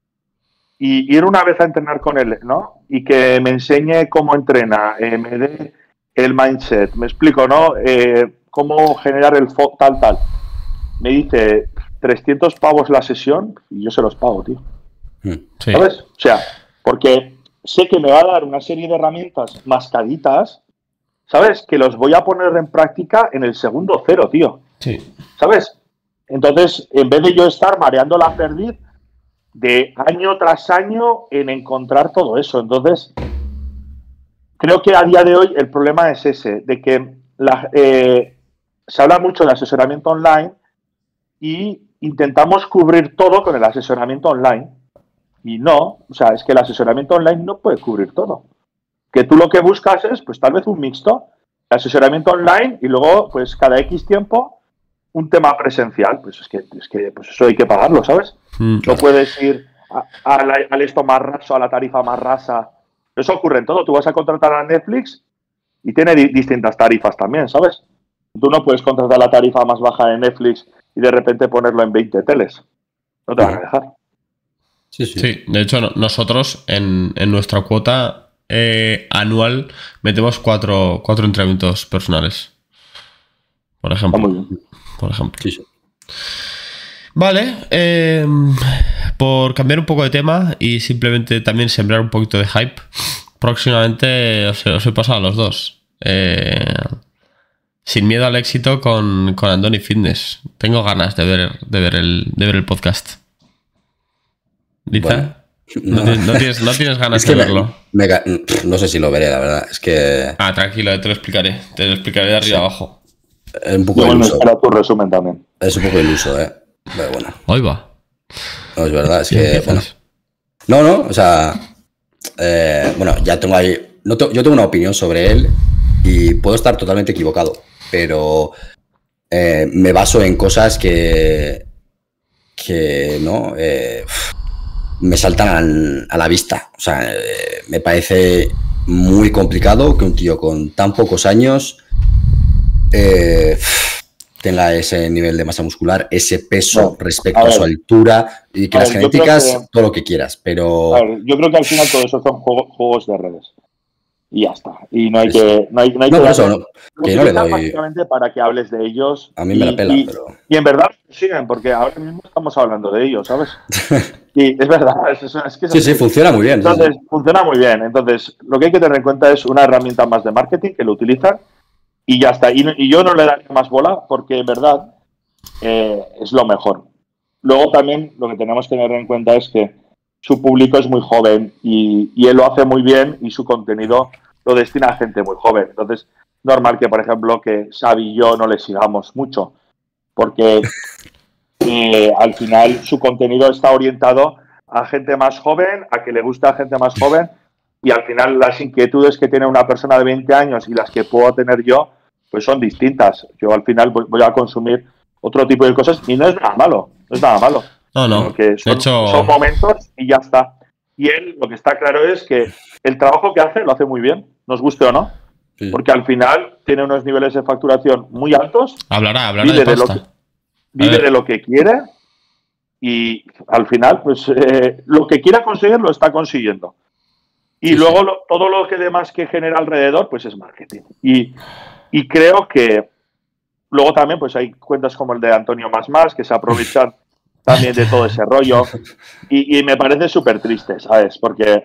S2: Y ir una vez a entrenar con él, ¿no? Y que me enseñe cómo entrena, eh, me dé el mindset, me explico, ¿no? Eh, cómo generar el fo tal, tal. Me dice trescientos pavos la sesión y yo se los pago, tío. Sí. ¿Sabes? O sea, porque sé que me va a dar una serie de herramientas mascaditas, ¿sabes? Que los voy a poner en práctica en el segundo cero, tío.
S1: Sí.
S2: ¿Sabes? Entonces, en vez de yo estar mareando la perdiz, de año tras año en encontrar todo eso. Entonces, creo que a día de hoy el problema es ese, de que la, eh, se habla mucho de asesoramiento online y intentamos cubrir todo con el asesoramiento online. Y no, o sea, es que el asesoramiento online no puede cubrir todo. Que tú lo que buscas es, pues tal vez un mixto, asesoramiento online y luego, pues cada X tiempo, un tema presencial. Pues es que, es que pues eso hay que pagarlo, ¿sabes? Mm, claro. No puedes ir a, a la, al esto más raso, a la tarifa más rasa. Eso ocurre en todo. Tú vas a contratar a Netflix y tiene di distintas tarifas también, ¿sabes? Tú no puedes contratar la tarifa más baja de Netflix y de repente ponerlo en veinte teles. No te van a dejar.
S1: Sí, sí. Sí, de hecho, no, nosotros en, en nuestra cuota eh, anual metemos cuatro, cuatro entrenamientos personales. Por ejemplo.
S2: Muy bien.
S1: Por ejemplo.
S3: Sí, sí.
S1: Vale, eh, por cambiar un poco de tema y simplemente también sembrar un poquito de hype, próximamente os, os he pasado a los dos. Eh, sin miedo al éxito con, con Andoni Fitness. Tengo ganas de ver, de ver, el, de ver el podcast. ¿Liza?
S3: Bueno,
S1: no. No, no, tienes, no tienes ganas
S3: es que
S1: de
S3: me,
S1: verlo.
S3: Me, no sé si lo veré, la verdad. Es que...
S1: Ah, tranquilo, te lo explicaré. Te lo explicaré de arriba sí. abajo.
S3: Es un poco
S2: Yo
S3: iluso.
S2: espero tu resumen también.
S3: Es un poco iluso, ¿eh? Pero bueno.
S1: Hoy va.
S3: No, es verdad, es que... Bueno. No, no, o sea... Eh, bueno, ya tengo ahí... No te, yo tengo una opinión sobre él y puedo estar totalmente equivocado, pero eh, me baso en cosas que... que, ¿no? Eh, me saltan a la vista. O sea, eh, me parece muy complicado que un tío con tan pocos años... Eh, tenga ese nivel de masa muscular, ese peso no, respecto a, ver, a su altura y que las ver, genéticas, que, todo lo que quieras, pero...
S2: A ver, yo creo que al final todo eso son juegos, juegos de redes. Y ya está. Y no hay sí. que... No, hay, no, hay
S3: no
S2: que
S3: eso no. Que no le doy...
S2: básicamente para que hables de ellos.
S3: A mí
S2: y,
S3: me la pela,
S2: y,
S3: pero...
S2: Y en verdad siguen, porque ahora mismo estamos hablando de ellos, ¿sabes? Y es verdad. Es, es que es
S3: sí, sí, funciona muy bien.
S2: Entonces,
S3: sí, sí.
S2: funciona muy bien. Entonces, lo que hay que tener en cuenta es una herramienta más de marketing que lo utilizan y ya está. Y, y yo no le daría más bola porque en verdad... Eh, es lo mejor. Luego también lo que tenemos que tener en cuenta es que su público es muy joven y, y él lo hace muy bien y su contenido lo destina a gente muy joven. Entonces, normal que, por ejemplo, que Xavi y yo no le sigamos mucho, porque eh, al final su contenido está orientado a gente más joven, a que le gusta a gente más joven, y al final las inquietudes que tiene una persona de veinte años y las que puedo tener yo, pues son distintas. Yo al final voy, voy a consumir otro tipo de cosas y no es nada malo, no es nada malo.
S1: No, no.
S2: Que son,
S1: de hecho...
S2: son momentos y ya está. Y él, lo que está claro es que el trabajo que hace lo hace muy bien, nos guste o no, sí. Porque al final tiene unos niveles de facturación muy altos.
S1: Hablará, hablará
S2: vive
S1: de,
S2: de lo que, vive de lo que quiere y al final, pues eh, lo que quiera conseguir lo está consiguiendo. Y sí, luego sí. Lo, todo lo que demás que genera alrededor, pues es marketing. Y, y creo que luego también pues hay cuentas como el de Antonio Más Más que se aprovechan también de todo ese rollo y, y me parece súper triste, ¿sabes? Porque,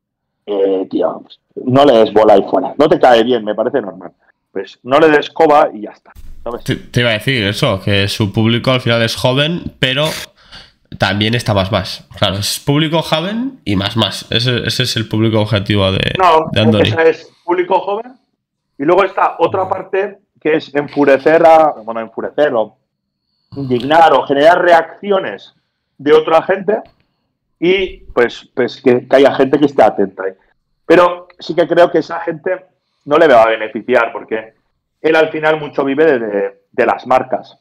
S2: eh, tío, no le des bola ahí fuera. No te cae bien, me parece normal. Pues no le des coba y ya está, ¿sabes?
S1: Te, te iba a decir eso, que su público al final es joven, pero también está Más Más. Claro, es público joven y Más Más. Ese, ese es el público objetivo de,
S2: no,
S1: de Andoni.
S2: Ese es público joven y luego está otra parte que es enfurecer a, bueno, enfurecer o indignar o generar reacciones de otra gente y pues, pues que, que haya gente que esté atenta. Pero sí que creo que esa gente no le va a beneficiar porque él al final mucho vive de, de, de las marcas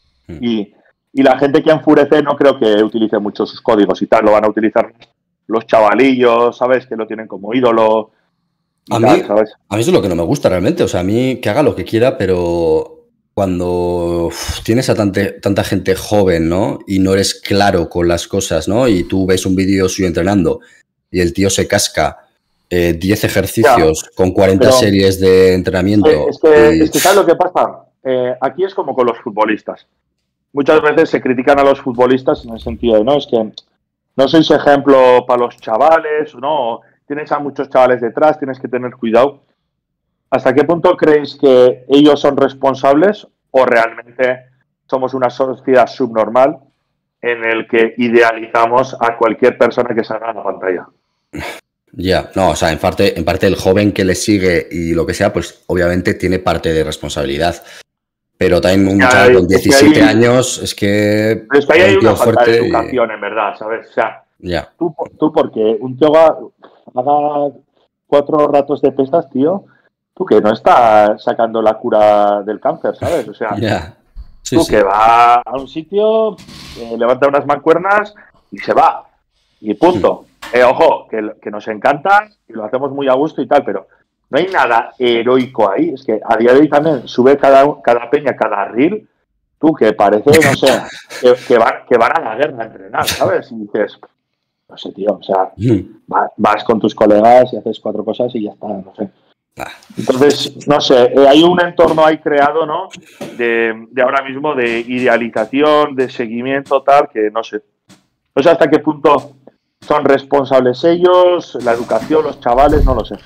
S2: y, y la gente que enfurece no creo que utilice mucho sus códigos y tal, lo van a utilizar los chavalillos, ¿sabes? Que lo tienen como ídolo.
S3: A mí, ¿sabes? a mí eso es lo que no me gusta realmente. O sea, a mí que haga lo que quiera, pero cuando uf, tienes a tante, tanta gente joven, ¿no? Y no eres claro con las cosas, ¿no? Y tú ves un vídeo suyo entrenando y el tío se casca eh, diez ejercicios ya, con cuarenta pero, series de entrenamiento.
S2: Eh, es, que,
S3: y...
S2: es que, ¿sabes lo que pasa? Eh, aquí es como con los futbolistas. Muchas veces se critican a los futbolistas en el sentido de, no, es que no sois ejemplo para los chavales, no... Tienes a muchos chavales detrás, tienes que tener cuidado. ¿Hasta qué punto creéis que ellos son responsables o realmente somos una sociedad subnormal en el que idealizamos a cualquier persona que salga en la pantalla?
S3: Ya, yeah, no, o sea, en parte, en parte el joven que le sigue y lo que sea, pues obviamente tiene parte de responsabilidad. Pero también un ya, chaval con diecisiete hay, años es que...
S2: Es que ahí hay una falta de educación, y... en verdad, ¿sabes? O sea,
S3: yeah.
S2: tú, tú porque un tío va... haga cuatro ratos de pesas, tío, tú que no estás sacando la cura del cáncer, ¿sabes? O sea,
S3: yeah. sí,
S2: tú
S3: sí.
S2: que va a un sitio, eh, levanta unas mancuernas y se va. Y punto. Mm. Eh, ojo, que, que nos encanta y lo hacemos muy a gusto y tal, pero no hay nada heroico ahí. Es que a día de hoy también sube cada, cada peña, cada reel, tú que parece, no sé, que, que, va, que van a la guerra a entrenar, ¿sabes? Y dices... No sé, tío, o sea, vas, vas con tus colegas y haces cuatro cosas y ya está, no sé. Entonces, no sé, eh, hay un entorno ahí creado, ¿no? De, de ahora mismo de idealización, de seguimiento, tal, que no sé. No sé hasta qué punto son responsables ellos, la educación, los chavales, no lo sé.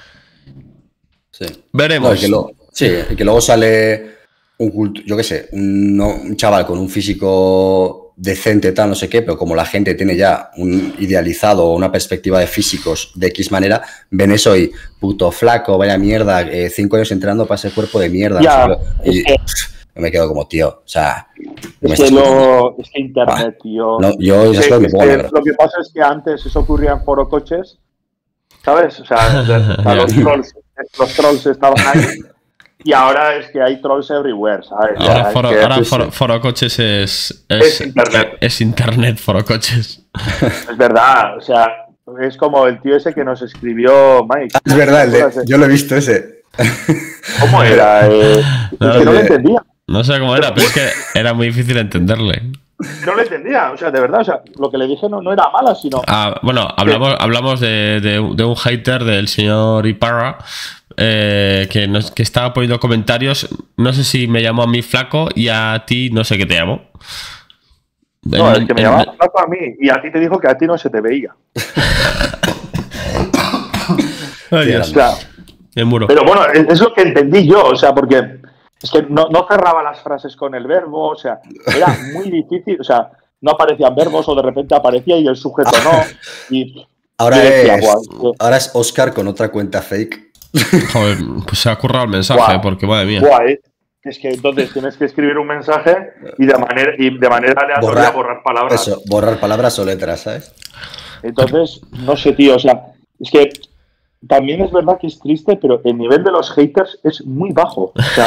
S3: Sí.
S1: Veremos.
S3: No, y que lo, sí, y que luego sale un culto, yo qué sé, un, no, un chaval con un físico decente, tal, no sé qué, pero como la gente tiene ya un idealizado o una perspectiva de físicos de X manera, ven eso y puto flaco, vaya mierda, eh, cinco años entrenando para ese cuerpo de mierda.
S2: Ya,
S3: no sé, y,
S2: es que,
S3: me quedo como, tío, o sea...
S2: Es que, lo, es que internet, ah, tío...
S3: No, yo
S2: es que, me es que lo que pasa es que antes eso ocurría en Foro Coches, ¿sabes? O sea, o sea los, trolls, los trolls estaban ahí y ahora es que hay trolls everywhere, ¿sabes?
S1: Ahora,
S2: ya,
S1: foro,
S2: que,
S1: ahora
S2: pues,
S1: foro, foro Coches es,
S2: es... Es internet.
S1: Es internet, Foro Coches.
S2: Es verdad, o sea... Es como el tío ese que nos escribió Mike.
S3: Es verdad, de, yo lo he visto ese.
S2: ¿Cómo era? Eh,
S1: no,
S2: es que no lo entendía.
S1: No sé cómo era, pero es que era muy difícil entenderle.
S2: No lo entendía, o sea, de verdad, o sea, lo que le dije no, no era mala, sino...
S1: Ah, bueno, hablamos, hablamos de, de, de un hater del señor Iparra eh, que, nos, que estaba poniendo comentarios. No sé si me llamó a mí flaco y a ti no sé qué te llamó.
S2: No, el que me en, llamaba flaco a mí y a ti te dijo que a ti no se te veía.
S1: Ay, Dios.
S2: O sea,
S1: el muro.
S2: Pero bueno, es lo que entendí yo, o sea, porque es que no, no cerraba las frases con el verbo, o sea, era muy difícil, o sea, no aparecían verbos o de repente aparecía y el sujeto no. Y,
S3: ahora, y decía, es, ahora es Oscar con otra cuenta fake.
S1: Joder, pues se ha currado el mensaje, guau, porque madre mía.
S2: Guay. Es que entonces tienes que escribir un mensaje y de manera, y de manera aleatoria borrar, borrar palabras.
S3: Eso, borrar palabras o letras, ¿sabes?
S2: Entonces, no sé, tío, o sea, es que también es verdad que es triste, pero el nivel de los haters es muy bajo. O sea,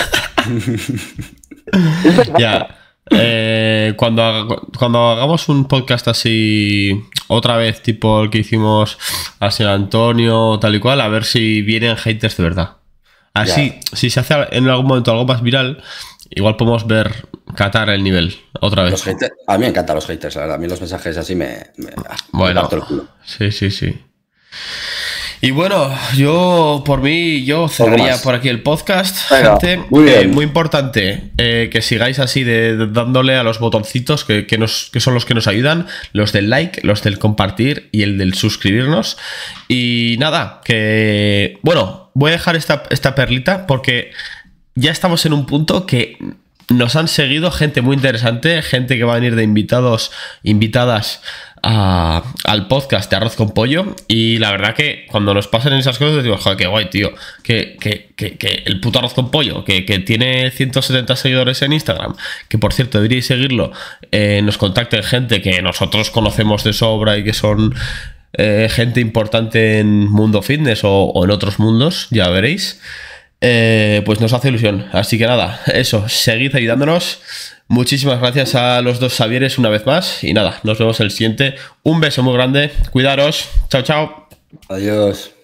S2: es verdad.
S1: Ya. Eh, cuando, haga, cuando hagamos un podcast así otra vez, tipo el que hicimos a San Antonio, tal y cual, a ver si vienen haters de verdad. Así, yeah. Si se hace en algún momento algo más viral, igual podemos ver catar el nivel otra vez.
S3: Los haters, a mí me encantan los haters, la verdad. A mí los mensajes así me, me,
S1: bueno,
S3: me parto el culo.
S1: Sí, sí, sí. Y bueno, yo por mí, yo cerraría por aquí el podcast,
S2: Venga,
S1: gente.
S2: Muy,
S1: eh, muy importante eh, que sigáis así de, de dándole a los botoncitos que, que, nos, que son los que nos ayudan, los del like, los del compartir y el del suscribirnos. Y nada, que bueno, voy a dejar esta, esta perlita porque ya estamos en un punto que nos han seguido gente muy interesante, gente que va a venir de invitados, invitadas a, al podcast de Arroz con Pollo. Y la verdad que cuando nos pasan esas cosas decimos, joder, qué guay, tío, que, que, que, que el puto Arroz con Pollo, que, que tiene ciento setenta seguidores en Instagram, que por cierto deberíais seguirlo, eh, nos contacten gente que nosotros conocemos de sobra y que son eh, gente importante en mundo fitness o, o en otros mundos, ya veréis. Eh, pues nos hace ilusión. Así que nada, eso, seguid ayudándonos. Muchísimas gracias a los dos Xavieres una vez más. Y nada, nos vemos en el siguiente. Un beso muy grande. Cuidaros. Chao, chao.
S3: Adiós.